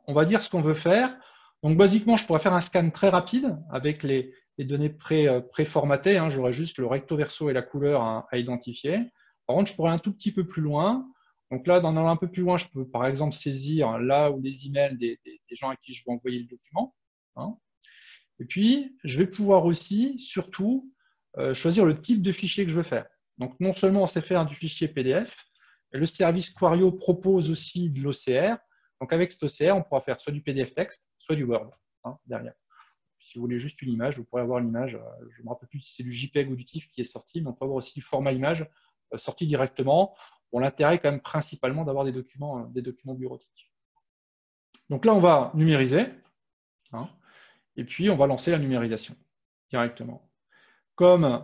On va dire ce qu'on veut faire. Donc, basiquement, je pourrais faire un scan très rapide avec les données préformatées. Hein. J'aurais juste le recto verso et la couleur à identifier. Par contre, je pourrais un tout petit peu plus loin. Donc là, dans un peu plus loin, je peux par exemple saisir là où les emails des gens à qui je veux envoyer le document. Hein. Et puis, je vais pouvoir aussi, surtout, choisir le type de fichier que je veux faire. Donc, non seulement on sait faire du fichier PDF, le service Quario propose aussi de l'OCR. Donc, avec cet OCR, on pourra faire soit du PDF texte, soit du Word derrière. Si vous voulez juste une image, vous pourrez avoir l'image. Je ne me rappelle plus si c'est du JPEG ou du TIFF qui est sorti, mais on peut avoir aussi du format image sorti directement. Bon, l'intérêt est quand même principalement d'avoir des documents bureautiques. Donc là, on va numériser. Hein, et puis, on va lancer la numérisation directement. Comme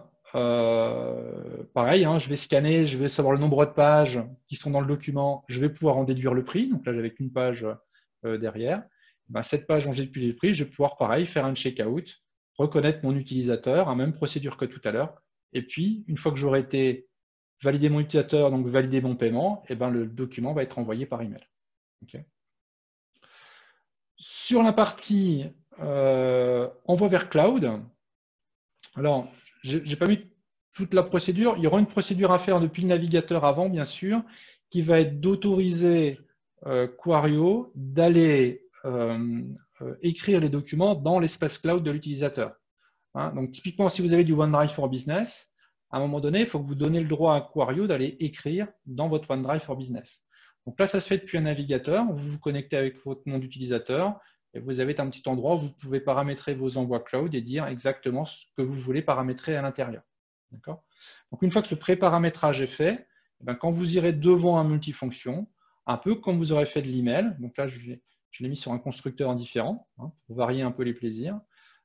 pareil, hein, je vais scanner, je vais savoir le nombre de pages qui sont dans le document, je vais pouvoir en déduire le prix. Donc là, j'avais qu'une page derrière. Ben, cette page dont j'ai déduit le prix, je vais pouvoir, pareil, faire un checkout, reconnaître mon utilisateur, hein, même procédure que tout à l'heure. Et puis, une fois que j'aurai été validé mon utilisateur, donc validé mon paiement, et ben, le document va être envoyé par email. Okay. Sur la partie envoi vers cloud, alors, je n'ai pas mis toute la procédure. Il y aura une procédure à faire depuis le navigateur avant, bien sûr, qui va être d'autoriser Quario d'aller écrire les documents dans l'espace cloud de l'utilisateur. Hein, donc, typiquement, si vous avez du OneDrive for Business, à un moment donné, il faut que vous donnez le droit à Quario d'aller écrire dans votre OneDrive for Business. Donc là, ça se fait depuis un navigateur. Vous vous connectez avec votre nom d'utilisateur. Et vous avez un petit endroit où vous pouvez paramétrer vos envois cloud et dire exactement ce que vous voulez paramétrer à l'intérieur. Donc, une fois que ce pré-paramétrage est fait, quand vous irez devant un multifonction, un peu comme vous aurez fait de l'email, donc là, je l'ai mis sur un constructeur différent, hein, pour varier un peu les plaisirs.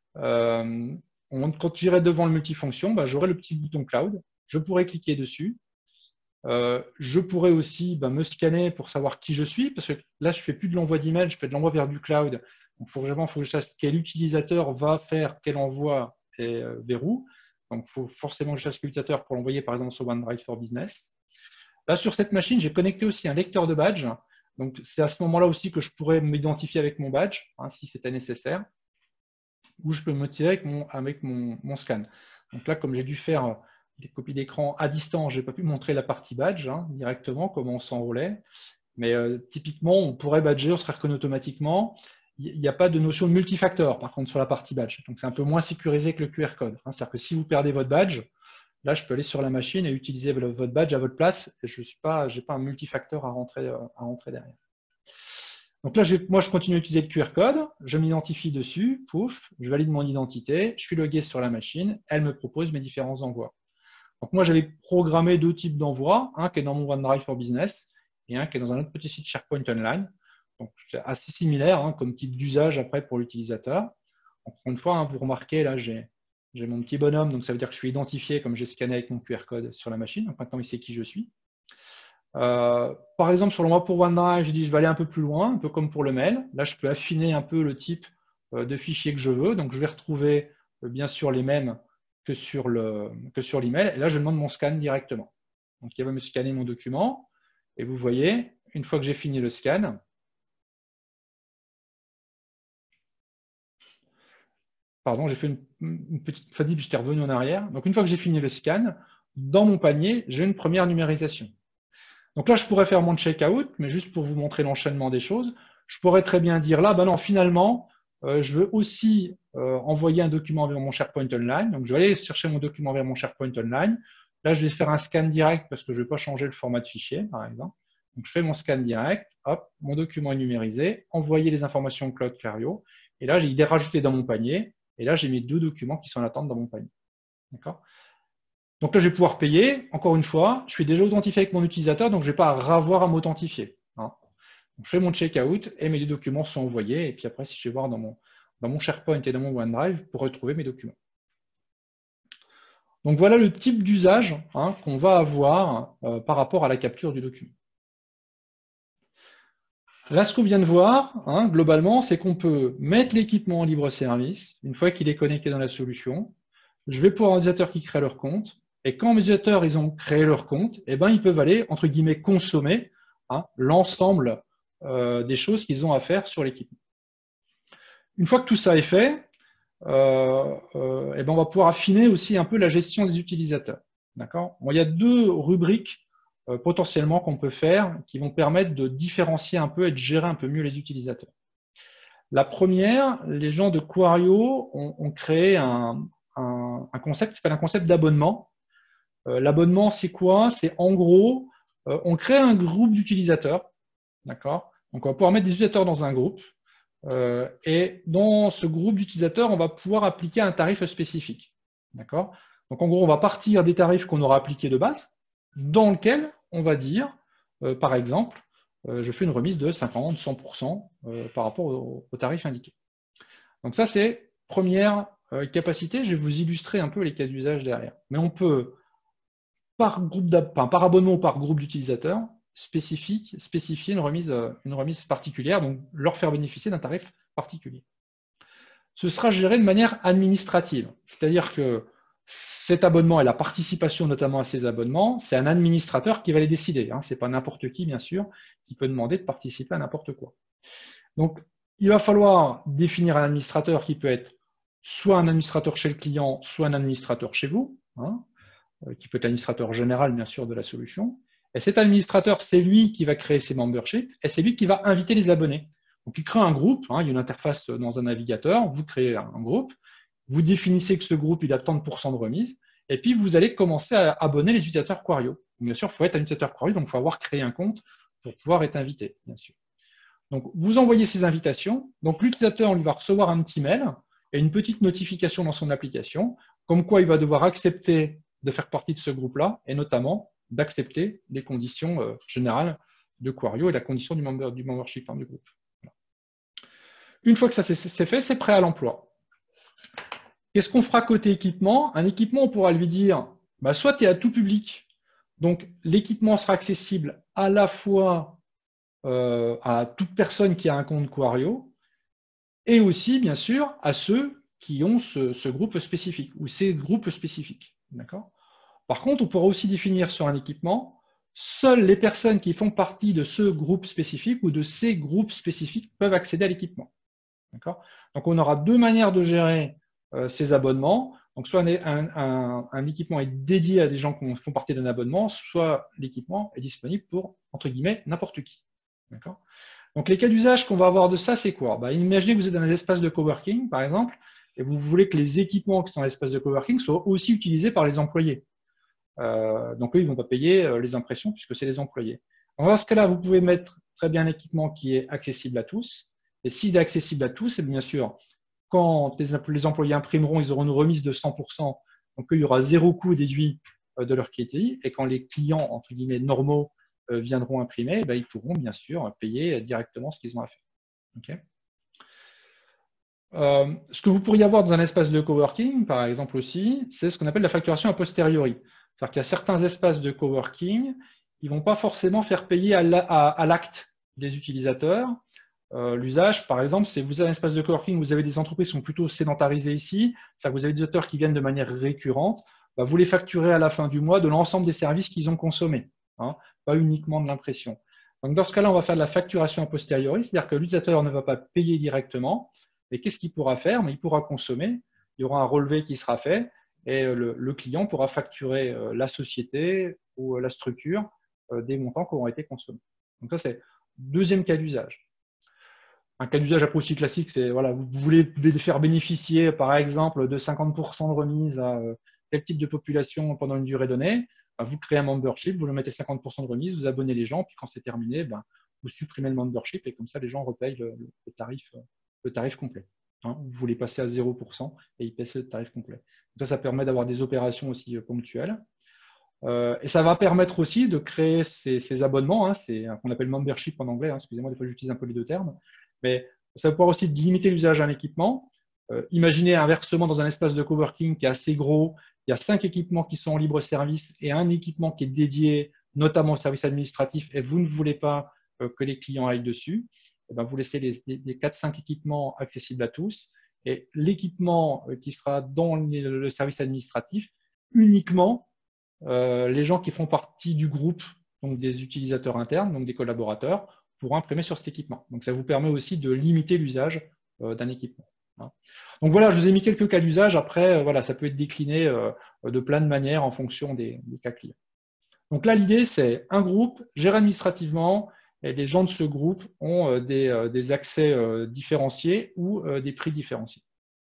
Quand j'irai devant le multifonction, j'aurai le petit bouton cloud, je pourrai cliquer dessus. Je pourrais aussi me scanner pour savoir qui je suis, parce que là, je ne fais plus de l'envoi d'email, je fais de l'envoi vers du cloud. Donc, il faut que je sache quel utilisateur va faire quel envoi et vers où. Donc, il faut forcément que je sache l'utilisateur pour l'envoyer, par exemple, sur OneDrive for Business. Là, sur cette machine, j'ai connecté aussi un lecteur de badge. Donc, c'est à ce moment-là aussi que je pourrais m'identifier avec mon badge, hein, si c'était nécessaire, ou je peux me tirer avec mon scan. Donc là, comme j'ai dû faire des copies d'écran à distance, je n'ai pas pu montrer la partie badge hein, directement, comment on s'enrôlait. Mais typiquement, on pourrait badger, on serait reconnu automatiquement. Il n'y a pas de notion de multifacteur, par contre, sur la partie badge. Donc, c'est un peu moins sécurisé que le QR code. Hein. C'est-à-dire que si vous perdez votre badge, là, je peux aller sur la machine et utiliser votre badge à votre place. Et je n'ai pas un multifacteur à rentrer derrière. Donc là, moi, je continue à utiliser le QR code. Je m'identifie dessus. Pouf, je valide mon identité. Je suis logué sur la machine. Elle me propose mes différents envois. Donc moi, j'avais programmé deux types d'envois. Un qui est dans mon OneDrive for Business et un qui est dans un autre petit site SharePoint Online. Donc, c'est assez similaire hein, comme type d'usage après pour l'utilisateur. Encore une fois, hein, vous remarquez, là, j'ai mon petit bonhomme, donc ça veut dire que je suis identifié comme j'ai scanné avec mon QR code sur la machine. Donc maintenant, il sait qui je suis. Par exemple, sur l'envoi pour OneDrive, j'ai dit je vais aller un peu plus loin, un peu comme pour le mail. Là, je peux affiner un peu le type de fichier que je veux. Donc, je vais retrouver bien sûr les mêmes que sur l'email. Et là, je demande mon scan directement. Donc, il va me scanner mon document. Et vous voyez, une fois que j'ai fini le scan, pardon, j'ai fait une petite faillite, j'étais revenu en arrière. Donc, une fois que j'ai fini le scan, dans mon panier, j'ai une première numérisation. Donc là, je pourrais faire mon checkout, mais juste pour vous montrer l'enchaînement des choses, je pourrais très bien dire là, ben non, finalement, je veux aussi envoyer un document vers mon SharePoint Online. Donc, je vais aller chercher mon document vers mon SharePoint Online. Là, je vais faire un scan direct parce que je ne vais pas changer le format de fichier, par exemple. Donc, je fais mon scan direct, hop, mon document est numérisé, envoyer les informations au Cloud Querio. Et là, il est rajouté dans mon panier. Et là, j'ai mes 2 documents qui sont en attente dans mon panier. D'accord ? Donc là, je vais pouvoir payer. Encore une fois, je suis déjà authentifié avec mon utilisateur, donc je ne vais pas avoir à m'authentifier. Hein. Je fais mon checkout et mes 2 documents sont envoyés. Et puis après, si je vais voir dans mon SharePoint et dans mon OneDrive pour retrouver mes documents. Donc voilà le type d'usage qu'on va avoir par rapport à la capture du document. Là, ce qu'on vient de voir, globalement, c'est qu'on peut mettre l'équipement en libre service une fois qu'il est connecté dans la solution. Je vais pouvoir avoir des utilisateurs qui créent leur compte. Et quand mes utilisateurs ils ont créé leur compte, eh ben, ils peuvent aller, entre guillemets, consommer l'ensemble des choses qu'ils ont à faire sur l'équipement. Une fois que tout ça est fait, eh ben, on va pouvoir affiner aussi un peu la gestion des utilisateurs. D'accord ? Bon, il y a 2 rubriques potentiellement qu'on peut faire qui vont permettre de différencier un peu et de gérer un peu mieux les utilisateurs. La première, les gens de Quario ont créé un concept qui s'appelle un concept d'abonnement. L'abonnement, c'est quoi? C'est en gros, on crée un groupe d'utilisateurs. D'accord? Donc, on va pouvoir mettre des utilisateurs dans un groupe. Et dans ce groupe d'utilisateurs, on va pouvoir appliquer un tarif spécifique. D'accord? Donc, en gros, on va partir des tarifs qu'on aura appliqués de base, dans lequel on va dire, par exemple, je fais une remise de 50, 100% par rapport au tarif indiqué. Donc ça, c'est première capacité. Je vais vous illustrer un peu les cas d'usage derrière. Mais on peut, par abonnement ou par groupe d'utilisateurs, spécifier une remise particulière, donc leur faire bénéficier d'un tarif particulier. Ce sera géré de manière administrative, c'est-à-dire que cet abonnement et la participation notamment à ces abonnements, c'est un administrateur qui va les décider. Ce n'est pas n'importe qui, bien sûr, qui peut demander de participer à n'importe quoi. Donc, il va falloir définir un administrateur qui peut être soit un administrateur chez le client, soit un administrateur chez vous, qui peut être administrateur général, bien sûr, de la solution. Et cet administrateur, c'est lui qui va créer ses memberships et c'est lui qui va inviter les abonnés. Donc, il crée un groupe, il y a une interface dans un navigateur, vous créez un groupe, vous définissez que ce groupe, il a tant de pourcents de remise, et puis vous allez commencer à abonner les utilisateurs Quario. Bien sûr, il faut être un utilisateur Quario, donc il faut avoir créé un compte pour pouvoir être invité, bien sûr. Donc, vous envoyez ces invitations. Donc, l'utilisateur lui va recevoir un petit mail et une petite notification dans son application, comme quoi il va devoir accepter de faire partie de ce groupe-là, et notamment d'accepter les conditions générales de Quario et la condition du membership du groupe. Voilà. Une fois que ça c'est fait, c'est prêt à l'emploi. Qu'est-ce qu'on fera côté équipement? Un équipement, on pourra lui dire, soit tu es à tout public, donc l'équipement sera accessible à la fois à toute personne qui a un compte Quario, et aussi, bien sûr, à ceux qui ont ce groupe spécifique, ou ces groupes spécifiques. D'accord ? Par contre, on pourra aussi définir sur un équipement, seules les personnes qui font partie de ce groupe spécifique ou de ces groupes spécifiques peuvent accéder à l'équipement. D'accord ? Donc, on aura 2 manières de gérer ces abonnements. Donc, soit un équipement est dédié à des gens qui font partie d'un abonnement, soit l'équipement est disponible pour, entre guillemets, n'importe qui. D'accord ? Donc, les cas d'usage qu'on va avoir de ça, c'est quoi? Imaginez que vous êtes dans un espace de coworking, par exemple, et vous voulez que les équipements qui sont dans l'espace de coworking soient aussi utilisés par les employés. Donc, eux, ils ne vont pas payer les impressions puisque c'est les employés. Donc, dans ce cas-là, vous pouvez mettre très bien un équipement qui est accessible à tous. Et s'il est accessible à tous, et bien sûr, quand les employés imprimeront, ils auront une remise de 100%. Donc, il y aura 0 coût déduit de leur KTI. Et quand les clients, entre guillemets, normaux viendront imprimer, ils pourront bien sûr payer directement ce qu'ils ont à faire. Okay. Ce que vous pourriez avoir dans un espace de coworking, par exemple aussi, c'est ce qu'on appelle la facturation a posteriori. C'est-à-dire qu'il y a certains espaces de coworking, ils ne vont pas forcément faire payer à l'acte des utilisateurs. L'usage, par exemple, c'est vous avez un espace de coworking, vous avez des entreprises qui sont plutôt sédentarisées ici, c'est-à-dire que vous avez des utilisateurs qui viennent de manière récurrente. bah, vous les facturez à la fin du mois de l'ensemble des services qu'ils ont consommés, hein, pas uniquement de l'impression. Donc, dans ce cas-là, on va faire de la facturation a posteriori, c'est-à-dire que l'utilisateur ne va pas payer directement, mais qu'est-ce qu'il pourra faire? Mais il pourra consommer, il y aura un relevé qui sera fait, et le client pourra facturer la société ou la structure des montants qui auront été consommés. Donc ça, c'est le deuxième cas d'usage. Un cas d'usage après aussi classique, c'est voilà, vous voulez faire bénéficier, par exemple, de 50% de remise à tel type de population pendant une durée donnée. Vous créez un membership, vous le mettez 50% de remise, vous abonnez les gens, puis quand c'est terminé, vous supprimez le membership et comme ça, les gens repayent le tarif complet. Hein, vous voulez passer à 0% et ils paient ce tarif complet. Donc ça permet d'avoir des opérations aussi ponctuelles. Et ça va permettre aussi de créer ces abonnements, hein, c'est qu'on appelle membership en anglais, hein, excusez-moi, des fois j'utilise un peu les deux termes, mais ça va pouvoir aussi limiter l'usage d'un équipement. Imaginez inversement dans un espace de coworking qui est assez gros, il y a 5 équipements qui sont en libre service et un équipement qui est dédié notamment au service administratif et vous ne voulez pas que les clients aillent dessus, et ben vous laissez les 4-5 équipements accessibles à tous et l'équipement qui sera dans le service administratif uniquement les gens qui font partie du groupe, donc des utilisateurs internes, donc des collaborateurs, pourront imprimer sur cet équipement. Donc ça vous permet aussi de limiter l'usage d'un équipement. Donc voilà, je vous ai mis quelques cas d'usage. Après, voilà, ça peut être décliné de plein de manières en fonction des cas clients. Donc là, l'idée, c'est un groupe géré administrativement et les gens de ce groupe ont des accès différenciés ou des prix différenciés.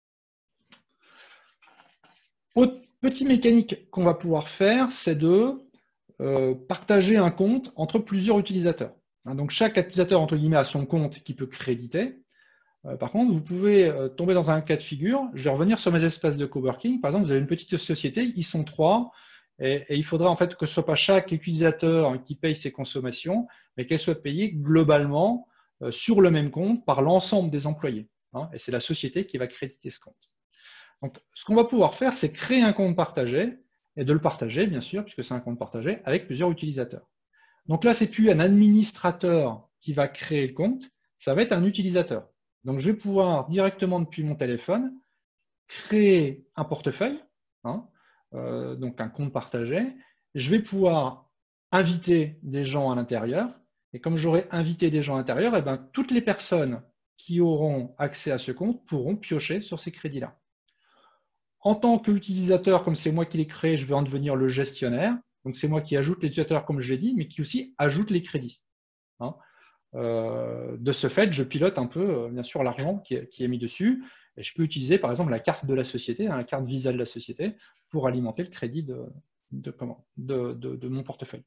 Autre petite mécanique qu'on va pouvoir faire, c'est de partager un compte entre plusieurs utilisateurs. Donc chaque utilisateur, entre guillemets, a son compte qui peut créditer. Par contre, vous pouvez tomber dans un cas de figure. Je vais revenir sur mes espaces de coworking. Par exemple, vous avez une petite société, ils sont 3, et il faudra en fait que ce ne soit pas chaque utilisateur qui paye ses consommations, mais qu'elle soit payée globalement sur le même compte par l'ensemble des employés. Hein, et c'est la société qui va créditer ce compte. Donc, ce qu'on va pouvoir faire, c'est créer un compte partagé, et de le partager, bien sûr, puisque c'est un compte partagé, avec plusieurs utilisateurs. Donc là, c'est plus un administrateur qui va créer le compte, ça va être un utilisateur. Donc, je vais pouvoir directement depuis mon téléphone créer un portefeuille, hein, donc un compte partagé. Je vais pouvoir inviter des gens à l'intérieur. Et comme j'aurai invité des gens à l'intérieur, eh ben, toutes les personnes qui auront accès à ce compte pourront piocher sur ces crédits-là. En tant qu'utilisateur, comme c'est moi qui l'ai créé, je vais en devenir le gestionnaire. Donc, c'est moi qui ajoute les utilisateurs, comme je l'ai dit, mais qui aussi ajoute les crédits. Hein. De ce fait, je pilote un peu, bien sûr, l'argent qui est mis dessus. Et je peux utiliser, par exemple, la carte de la société, hein, la carte Visa de la société, pour alimenter le crédit de mon portefeuille.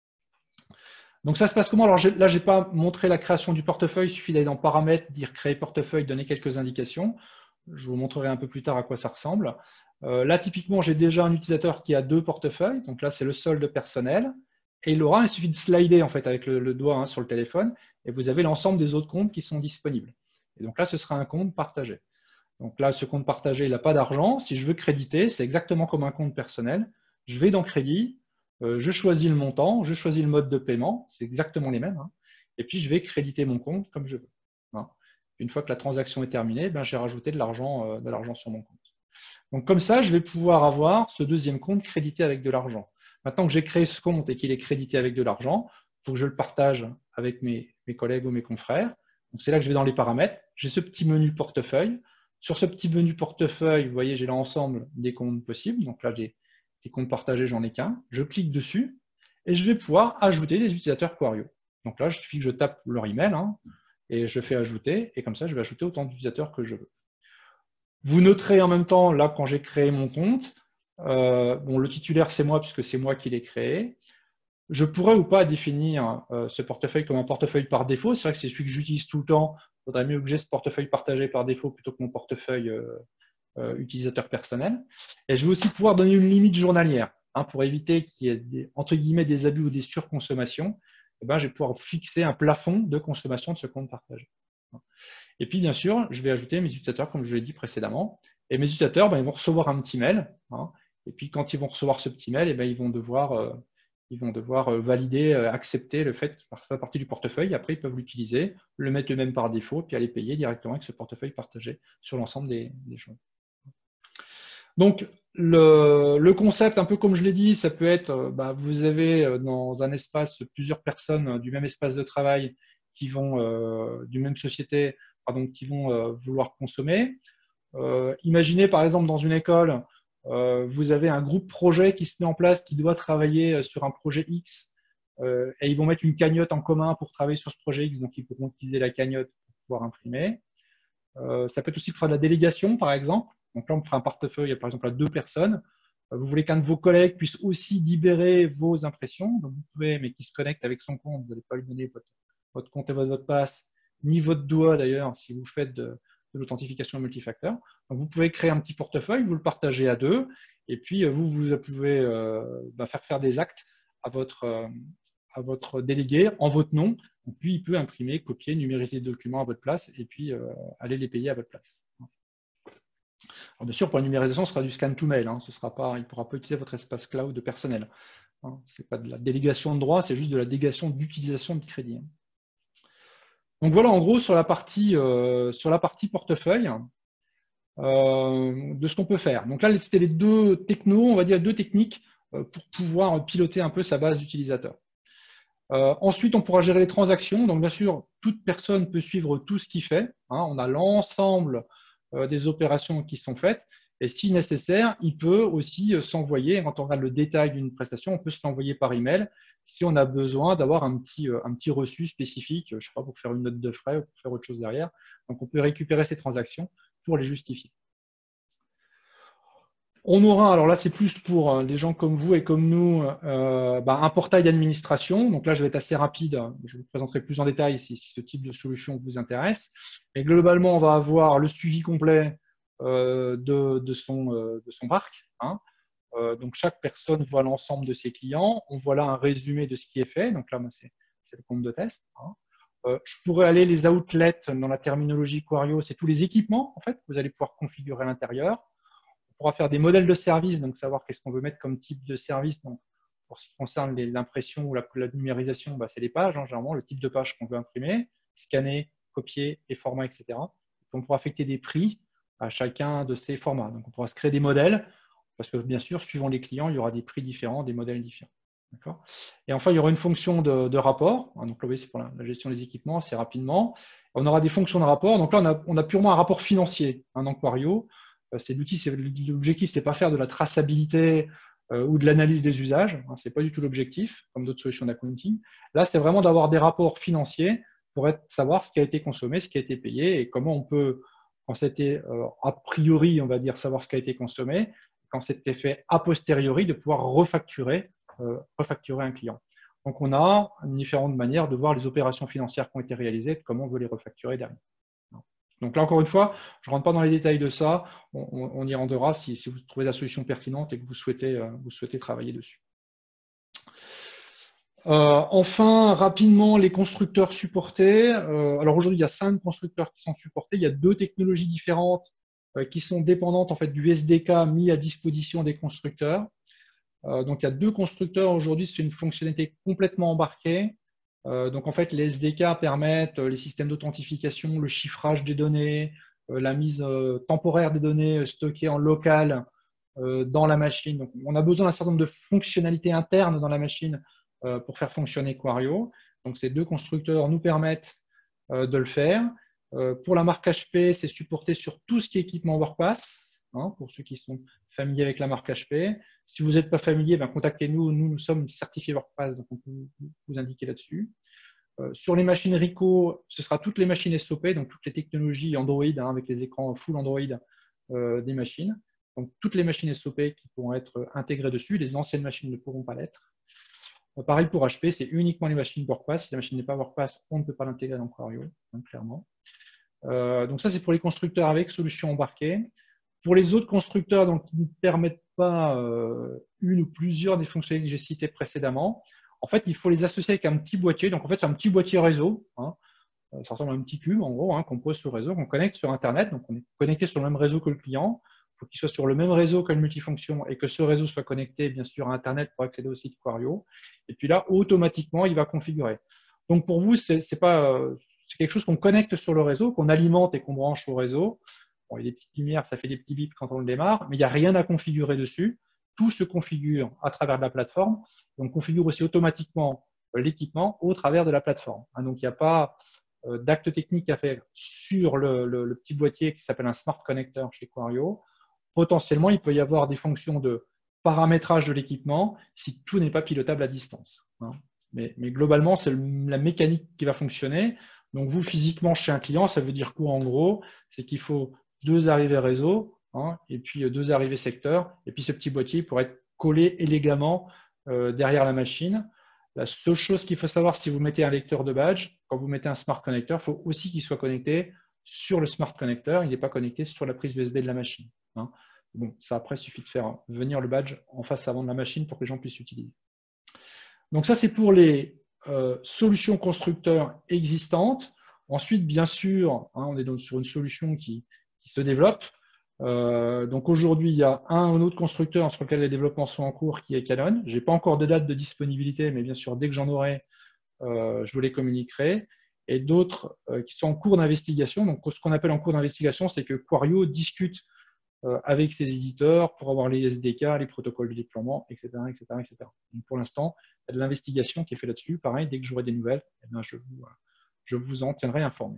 Donc, ça se passe comment? Alors là, je n'ai pas montré la création du portefeuille. Il suffit d'aller dans Paramètres, dire Créer portefeuille, donner quelques indications. Je vous montrerai un peu plus tard à quoi ça ressemble. Là, typiquement, j'ai déjà un utilisateur qui a 2 portefeuilles. Donc là, c'est le solde personnel. Et il suffit de slider en fait, avec le doigt hein, sur le téléphone et vous avez l'ensemble des autres comptes qui sont disponibles. Et donc là, ce sera un compte partagé. Donc là, ce compte partagé, il n'a pas d'argent. Si je veux créditer, c'est exactement comme un compte personnel. Je vais dans Crédit, je choisis le montant, je choisis le mode de paiement, c'est exactement les mêmes. Hein, et puis, je vais créditer mon compte comme je veux. Hein. Une fois que la transaction est terminée, ben, j'ai rajouté de l'argent sur mon compte. Donc comme ça, je vais pouvoir avoir ce deuxième compte crédité avec de l'argent. Maintenant que j'ai créé ce compte et qu'il est crédité avec de l'argent, il faut que je le partage avec mes collègues ou mes confrères. Donc c'est là que je vais dans les paramètres. J'ai ce petit menu portefeuille. Sur ce petit menu portefeuille, vous voyez, j'ai l'ensemble des comptes possibles. Donc là, j'ai des comptes partagés, j'en ai qu'un. Je clique dessus et je vais pouvoir ajouter des utilisateurs Quario. Donc là, il suffit que je tape leur email hein, et je fais ajouter. Et comme ça, je vais ajouter autant d'utilisateurs que je veux. Vous noterez en même temps, là, quand j'ai créé mon compte, bon, le titulaire, c'est moi, puisque c'est moi qui l'ai créé. Je pourrais ou pas définir ce portefeuille comme un portefeuille par défaut. C'est vrai que c'est celui que j'utilise tout le temps. Il faudrait mieux que j'ai ce portefeuille partagé par défaut plutôt que mon portefeuille utilisateur personnel. Et je vais aussi pouvoir donner une limite journalière hein, pour éviter qu'il y ait entre guillemets des abus ou des surconsommations. Eh ben, je vais pouvoir fixer un plafond de consommation de ce compte partagé. Et puis, bien sûr, je vais ajouter mes utilisateurs, comme je l'ai dit précédemment. Et mes utilisateurs, ben, ils vont recevoir un petit mail. Hein, et puis, quand ils vont recevoir ce petit mail, eh ben, ils vont devoir valider, accepter le fait qu'il fait partie du portefeuille. Après, ils peuvent l'utiliser, le mettre eux-mêmes par défaut, puis aller payer directement avec ce portefeuille partagé sur l'ensemble des choses. Donc, le concept, un peu comme je l'ai dit, ça peut être, vous avez dans un espace plusieurs personnes du même espace de travail qui vont, d'une même société, pardon, qui vont vouloir consommer. Imaginez par exemple dans une école, vous avez un groupe projet qui se met en place, qui doit travailler sur un projet X, et ils vont mettre une cagnotte en commun pour travailler sur ce projet X, donc ils pourront utiliser la cagnotte pour pouvoir imprimer. Ça peut être aussi pour faire de la délégation, par exemple. Donc là, on fera un portefeuille, par exemple, à 2 personnes. Vous voulez qu'un de vos collègues puisse aussi libérer vos impressions. Donc vous pouvez, mais qui se connecte avec son compte, vous n'allez pas lui donner votre compte et votre mot de passe, ni votre doigt d'ailleurs, si vous faites de l'authentification multifacteur. Donc vous pouvez créer un petit portefeuille, vous le partagez à 2, et puis vous pouvez faire des actes à votre délégué en votre nom. Donc lui, il peut imprimer, copier, numériser les documents à votre place et puis aller les payer à votre place. Alors, bien sûr, pour la numérisation, ce sera du scan to mail. Hein. Il ne pourra pas utiliser votre espace cloud personnel. Hein. Ce n'est pas de la délégation de droit, c'est juste de la délégation d'utilisation de crédit. Donc voilà, en gros, sur la partie portefeuille, de ce qu'on peut faire. Donc là, c'était les 2 technos, on va dire 2 techniques pour pouvoir piloter un peu sa base d'utilisateurs. Ensuite, on pourra gérer les transactions. Donc, bien sûr, toute personne peut suivre tout ce qu'il fait. Hein. On a l'ensemble des opérations qui sont faites. Et si nécessaire, il peut aussi s'envoyer, quand on regarde le détail d'une prestation, on peut se l'envoyer par email si on a besoin d'avoir un petit reçu spécifique, je ne sais pas, pour faire une note de frais ou pour faire autre chose derrière. Donc, on peut récupérer ces transactions pour les justifier. On aura, alors là c'est plus pour les gens comme vous et comme nous, un portail d'administration. Donc là je vais être assez rapide, je vous présenterai plus en détail si ce type de solution vous intéresse. Mais globalement on va avoir le suivi complet de son parc. Hein. Donc chaque personne voit l'ensemble de ses clients. On voit là un résumé de ce qui est fait. Donc là c'est le compte de test. Hein. Je pourrais aller les outlets dans la terminologie Quario, c'est tous les équipements en fait que vous allez pouvoir configurer à l'intérieur. On pourra faire des modèles de service, donc savoir qu'est-ce qu'on veut mettre comme type de service. Donc, pour ce qui concerne l'impression ou la numérisation, c'est les pages, hein, généralement, le type de page qu'on veut imprimer, scanner, copier, les formats, etc. Et on pourra affecter des prix à chacun de ces formats. Donc, on pourra se créer des modèles, parce que bien sûr, suivant les clients, il y aura des prix différents, des modèles différents. Et enfin, il y aura une fonction de rapport. Donc là, vous voyez, c'est pour la gestion des équipements, assez rapidement. On aura des fonctions de rapport. Donc là, on a purement un rapport financier dans Quario. C'est l'outil, l'objectif, c'est pas faire de la traçabilité ou de l'analyse des usages. Hein, c'est pas du tout l'objectif, comme d'autres solutions d'accounting. Là, c'est vraiment d'avoir des rapports financiers pour savoir ce qui a été consommé, ce qui a été payé et comment on peut, quand c'était a priori, on va dire, savoir ce qui a été consommé, quand c'était fait a posteriori, de pouvoir refacturer un client. Donc, on a différentes manières de voir les opérations financières qui ont été réalisées et de comment on veut les refacturer derrière. Donc là, encore une fois, je ne rentre pas dans les détails de ça. On y rendra si vous trouvez la solution pertinente et que vous souhaitez travailler dessus. Enfin, rapidement, les constructeurs supportés. Alors aujourd'hui, il y a 5 constructeurs qui sont supportés. Il y a 2 technologies différentes qui sont dépendantes en fait, du SDK mis à disposition des constructeurs. Donc il y a 2 constructeurs aujourd'hui, c'est une fonctionnalité complètement embarquée. Donc en fait, les SDK permettent les systèmes d'authentification, le chiffrage des données, la mise temporaire des données stockées en local dans la machine. Donc on a besoin d'un certain nombre de fonctionnalités internes dans la machine pour faire fonctionner Quario. Donc ces 2 constructeurs nous permettent de le faire. Pour la marque HP, c'est supporté sur tout ce qui est équipement WordPass, hein, pour ceux qui sont familiers avec la marque HP. Si vous n'êtes pas familier, contactez-nous. Nous sommes certifiés WordPress, donc on peut vous indiquer là-dessus. Sur les machines Ricoh, ce sera toutes les machines SOP, donc toutes les technologies Android, hein, avec les écrans full Android des machines. Donc toutes les machines SOP qui pourront être intégrées dessus. Les anciennes machines ne pourront pas l'être. Pareil pour HP, c'est uniquement les machines WordPress. Si la machine n'est pas WordPress, on ne peut pas l'intégrer dans Quario, hein, clairement. Donc ça, c'est pour les constructeurs avec solution embarquée. Pour les autres constructeurs donc, qui ne permettent pas une ou plusieurs des fonctionnalités que j'ai citées précédemment, en fait, il faut les associer avec un petit boîtier. Donc, en fait, c'est un petit boîtier réseau. Hein. Ça ressemble à un petit cube, en gros, hein, qu'on pose sur le réseau, qu'on connecte sur Internet. Donc, on est connecté sur le même réseau que le client. Il faut qu'il soit sur le même réseau que le multifonction et que ce réseau soit connecté, bien sûr, à Internet pour accéder au site Quario. Et puis là, automatiquement, il va configurer. Donc, pour vous, c'est quelque chose qu'on connecte sur le réseau, qu'on alimente et qu'on branche au réseau. Bon, il y a des petites lumières, ça fait des petits bips quand on le démarre, mais il n'y a rien à configurer dessus. Tout se configure à travers de la plateforme. On configure aussi automatiquement l'équipement au travers de la plateforme. Donc, il n'y a pas d'acte technique à faire sur le petit boîtier qui s'appelle un Smart Connector chez Quario. Potentiellement, il peut y avoir des fonctions de paramétrage de l'équipement si tout n'est pas pilotable à distance. Mais globalement, c'est la mécanique qui va fonctionner. Donc, vous, physiquement, chez un client, ça veut dire quoi en gros? C'est qu'il faut 2 arrivées réseau et puis 2 arrivées secteur. Et puis, ce petit boîtier pourrait être collé élégamment derrière la machine. La seule chose qu'il faut savoir, si vous mettez un lecteur de badge, quand vous mettez un Smart Connector, il faut aussi qu'il soit connecté sur le Smart Connector. Il n'est pas connecté sur la prise USB de la machine. Bon, ça, après, il suffit de faire venir le badge en face avant de la machine pour que les gens puissent l'utiliser. Donc ça, c'est pour les solutions constructeurs existantes. Ensuite, bien sûr, on est donc sur une solution qui se développe. Donc aujourd'hui, il y a un autre constructeur sur lequel les développements sont en cours, qui est Canon. Je n'ai pas encore de date de disponibilité, mais bien sûr, dès que j'en aurai, je vous les communiquerai. Et d'autres qui sont en cours d'investigation. Donc ce qu'on appelle en cours d'investigation, c'est que Quario discute avec ses éditeurs pour avoir les SDK, les protocoles de déploiement, etc. etc., etc. Donc pour l'instant, il y a de l'investigation qui est faite là-dessus. Pareil, dès que j'aurai des nouvelles, eh bien, je vous en tiendrai informé.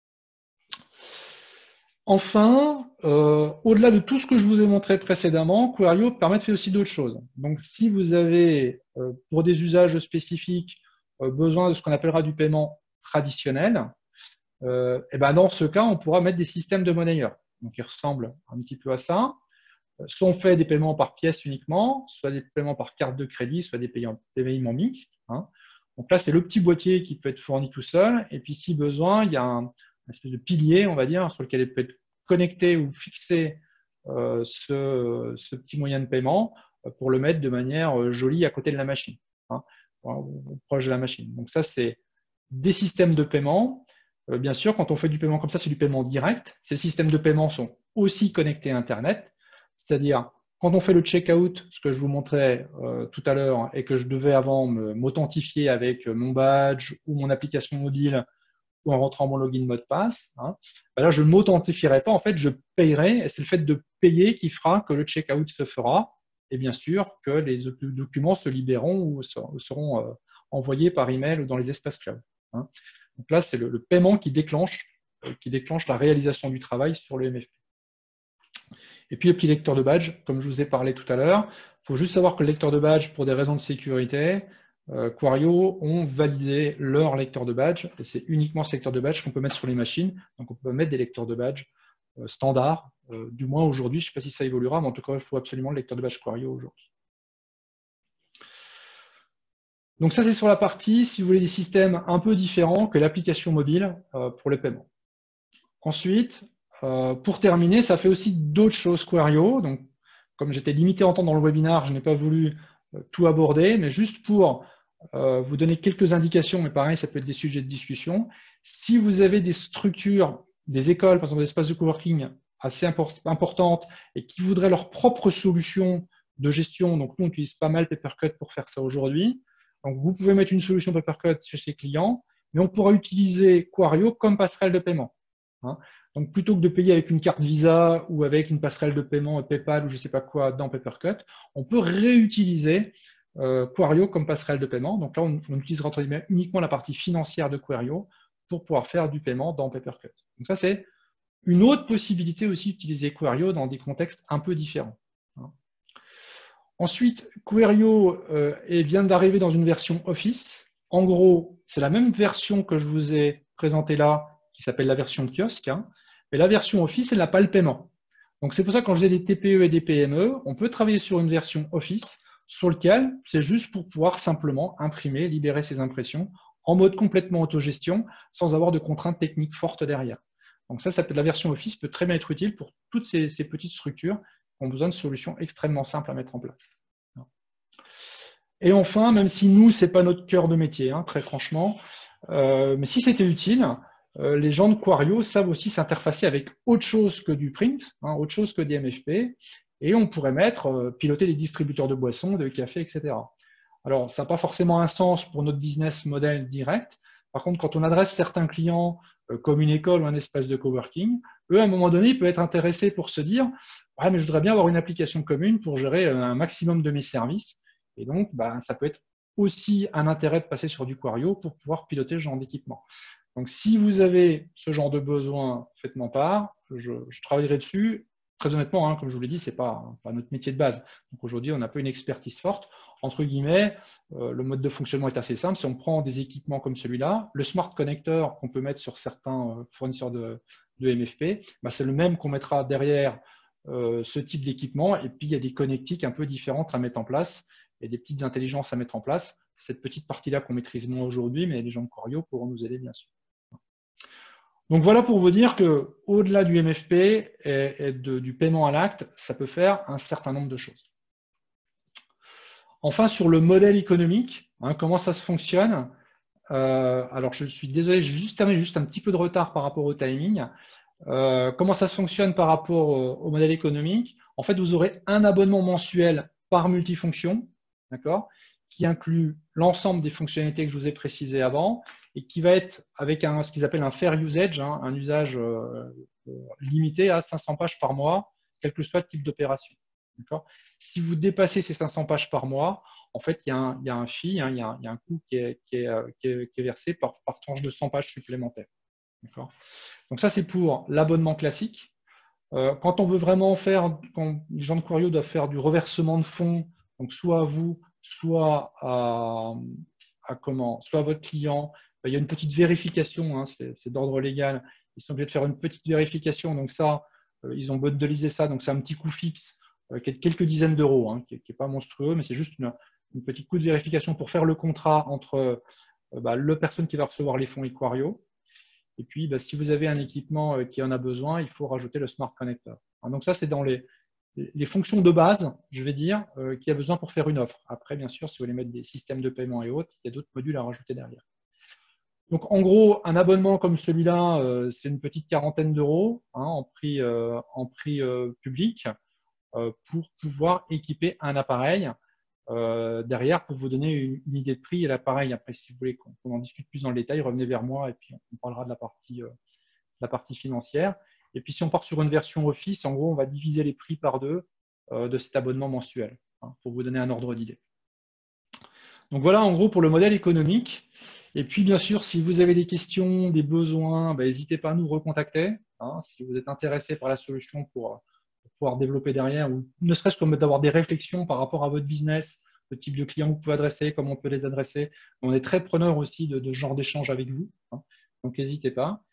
Enfin, au-delà de tout ce que je vous ai montré précédemment, Quario permet de faire aussi d'autres choses. Donc si vous avez, pour des usages spécifiques, besoin de ce qu'on appellera du paiement traditionnel, et ben dans ce cas, on pourra mettre des systèmes de monnayeurs. Donc, ils ressemblent un petit peu à ça. Soit on fait des paiements par pièce uniquement, soit des paiements par carte de crédit, soit des paiements mixtes. Donc là, c'est le petit boîtier qui peut être fourni tout seul. Et puis, si besoin, il y a un espèce de pilier, on va dire, sur lequel il peut être connecté ou fixé ce petit moyen de paiement pour le mettre de manière jolie à côté de la machine, proche de la machine. Donc ça, c'est des systèmes de paiement. Bien sûr, quand on fait du paiement comme ça, c'est du paiement direct. Ces systèmes de paiement sont aussi connectés à Internet. C'est-à-dire, quand on fait le checkout, ce que je vous montrais tout à l'heure, et que je devais avant m'authentifier avec mon badge ou mon application mobile ou en rentrant mon login mot de passe, là, je ne m'authentifierai pas. En fait, je payerai, et c'est le fait de payer qui fera que le checkout se fera, et bien sûr que les documents se libéreront ou seront envoyés par email ou dans les espaces cloud. Donc là, c'est le paiement qui déclenche la réalisation du travail sur le MFP. Et puis le petit lecteur de badge, comme je vous ai parlé tout à l'heure, il faut juste savoir que le lecteur de badge, pour des raisons de sécurité, Quario ont validé leur lecteur de badge, et c'est uniquement ce lecteur de badge qu'on peut mettre sur les machines. Donc on peut mettre des lecteurs de badge standards, du moins aujourd'hui, je ne sais pas si ça évoluera, mais en tout cas, il faut absolument le lecteur de badge Quario aujourd'hui. Donc ça, c'est sur la partie, si vous voulez, des systèmes un peu différents que l'application mobile pour le paiement. Ensuite, pour terminer, ça fait aussi d'autres choses Quario. Donc, comme j'étais limité en temps dans le webinaire, je n'ai pas voulu tout aborder, mais juste pour vous donner quelques indications, mais pareil, ça peut être des sujets de discussion. Si vous avez des structures, des écoles, par exemple des espaces de coworking assez importantes et qui voudraient leur propre solution de gestion, donc nous, on utilise pas mal Papercut pour faire ça aujourd'hui. Donc, vous pouvez mettre une solution Papercut chez ces clients, mais on pourra utiliser Quario comme passerelle de paiement. Donc, plutôt que de payer avec une carte Visa ou avec une passerelle de paiement PayPal ou je ne sais pas quoi dans Papercut, on peut réutiliser Quario comme passerelle de paiement. Donc là, on utilisera uniquement la partie financière de Quario pour pouvoir faire du paiement dans Papercut. Donc ça, c'est une autre possibilité aussi d'utiliser Quario dans des contextes un peu différents. Ensuite, Quario vient d'arriver dans une version Office. En gros, c'est la même version que je vous ai présentée là, qui s'appelle la version kiosque, mais la version Office, elle n'a pas le paiement. Donc c'est pour ça que quand je faisais des TPE et des PME, on peut travailler sur une version Office sur lequel c'est juste pour pouvoir simplement imprimer, libérer ses impressions en mode complètement autogestion, sans avoir de contraintes techniques fortes derrière. Donc la version Office peut très bien être utile pour toutes ces petites structures qui ont besoin de solutions extrêmement simples à mettre en place. Et enfin, même si nous, ce n'est pas notre cœur de métier, très franchement, mais si c'était utile, les gens de Quario savent aussi s'interfacer avec autre chose que du print, autre chose que des MFP, et on pourrait piloter des distributeurs de boissons, de café, etc. Alors, ça n'a pas forcément un sens pour notre business model direct. Par contre, quand on adresse certains clients comme une école ou un espace de coworking, eux, à un moment donné, ils peuvent être intéressés pour se dire « Ouais, mais je voudrais bien avoir une application commune pour gérer un maximum de mes services. » Et donc, ça peut être aussi un intérêt de passer sur du Quario pour pouvoir piloter ce genre d'équipement. Donc, si vous avez ce genre de besoin, faites-m'en part. Je travaillerai dessus. Très honnêtement, comme je vous l'ai dit, ce n'est pas notre métier de base. Donc, aujourd'hui, on n'a pas une expertise forte. Entre guillemets, le mode de fonctionnement est assez simple. Si on prend des équipements comme celui-là, le smart connector qu'on peut mettre sur certains fournisseurs de MFP, c'est le même qu'on mettra derrière ce type d'équipement. Et puis, il y a des connectiques un peu différentes à mettre en place et des petites intelligences à mettre en place. Cette petite partie-là qu'on maîtrise moins aujourd'hui, mais les gens de Quario pourront nous aider, bien sûr. Donc voilà pour vous dire qu'au-delà du MFP et du paiement à l'acte, ça peut faire un certain nombre de choses. Enfin, sur le modèle économique, comment ça se fonctionne, alors je suis désolé, j'ai juste un petit peu de retard par rapport au timing. Comment ça se fonctionne par rapport au modèle économique? En fait, vous aurez un abonnement mensuel par multifonction, d'accord, qui inclut l'ensemble des fonctionnalités que je vous ai précisées avant et qui va être avec ce qu'ils appellent un fair usage, un usage limité à 500 pages par mois, quel que soit le type d'opération. Si vous dépassez ces 500 pages par mois, en fait, il y a un fee, il y a un coût qui est versé par tranche de 100 pages supplémentaires. Donc ça, c'est pour l'abonnement classique. Quand on veut vraiment quand les gens de Quario doivent faire du reversement de fonds, donc soit à vous, soit à votre client, il y a une petite vérification, c'est d'ordre légal, ils sont obligés de faire une petite vérification, donc ça, ils ont bundlisé ça, donc c'est un petit coût fixe qui est de quelques dizaines d'euros, qui n'est pas monstrueux, mais c'est juste une petite coût de vérification pour faire le contrat entre la personne qui va recevoir les fonds et Quario. Et puis, si vous avez un équipement qui en a besoin, il faut rajouter le Smart Connector. Donc ça, c'est dans les fonctions de base, je vais dire, qu'il y a besoin pour faire une offre. Après, bien sûr, si vous voulez mettre des systèmes de paiement et autres, il y a d'autres modules à rajouter derrière. Donc, en gros, un abonnement comme celui-là, c'est une petite quarantaine d'euros en prix public pour pouvoir équiper un appareil. Derrière, pour vous donner une idée de prix et l'appareil. Après, si vous voulez qu'on en discute plus dans le détail, revenez vers moi et puis on parlera de la partie financière. Et puis, si on part sur une version Office, en gros, on va diviser les prix par deux de cet abonnement mensuel, pour vous donner un ordre d'idée. Donc voilà, en gros, pour le modèle économique. Et puis, bien sûr, si vous avez des questions, des besoins, n'hésitez pas à nous recontacter. Si vous êtes intéressé par la solution pour pouvoir développer derrière, ou ne serait-ce que d'avoir des réflexions par rapport à votre business, le type de clients que vous pouvez adresser, comment on peut les adresser. On est très preneur aussi de ce genre d'échange avec vous, donc n'hésitez pas.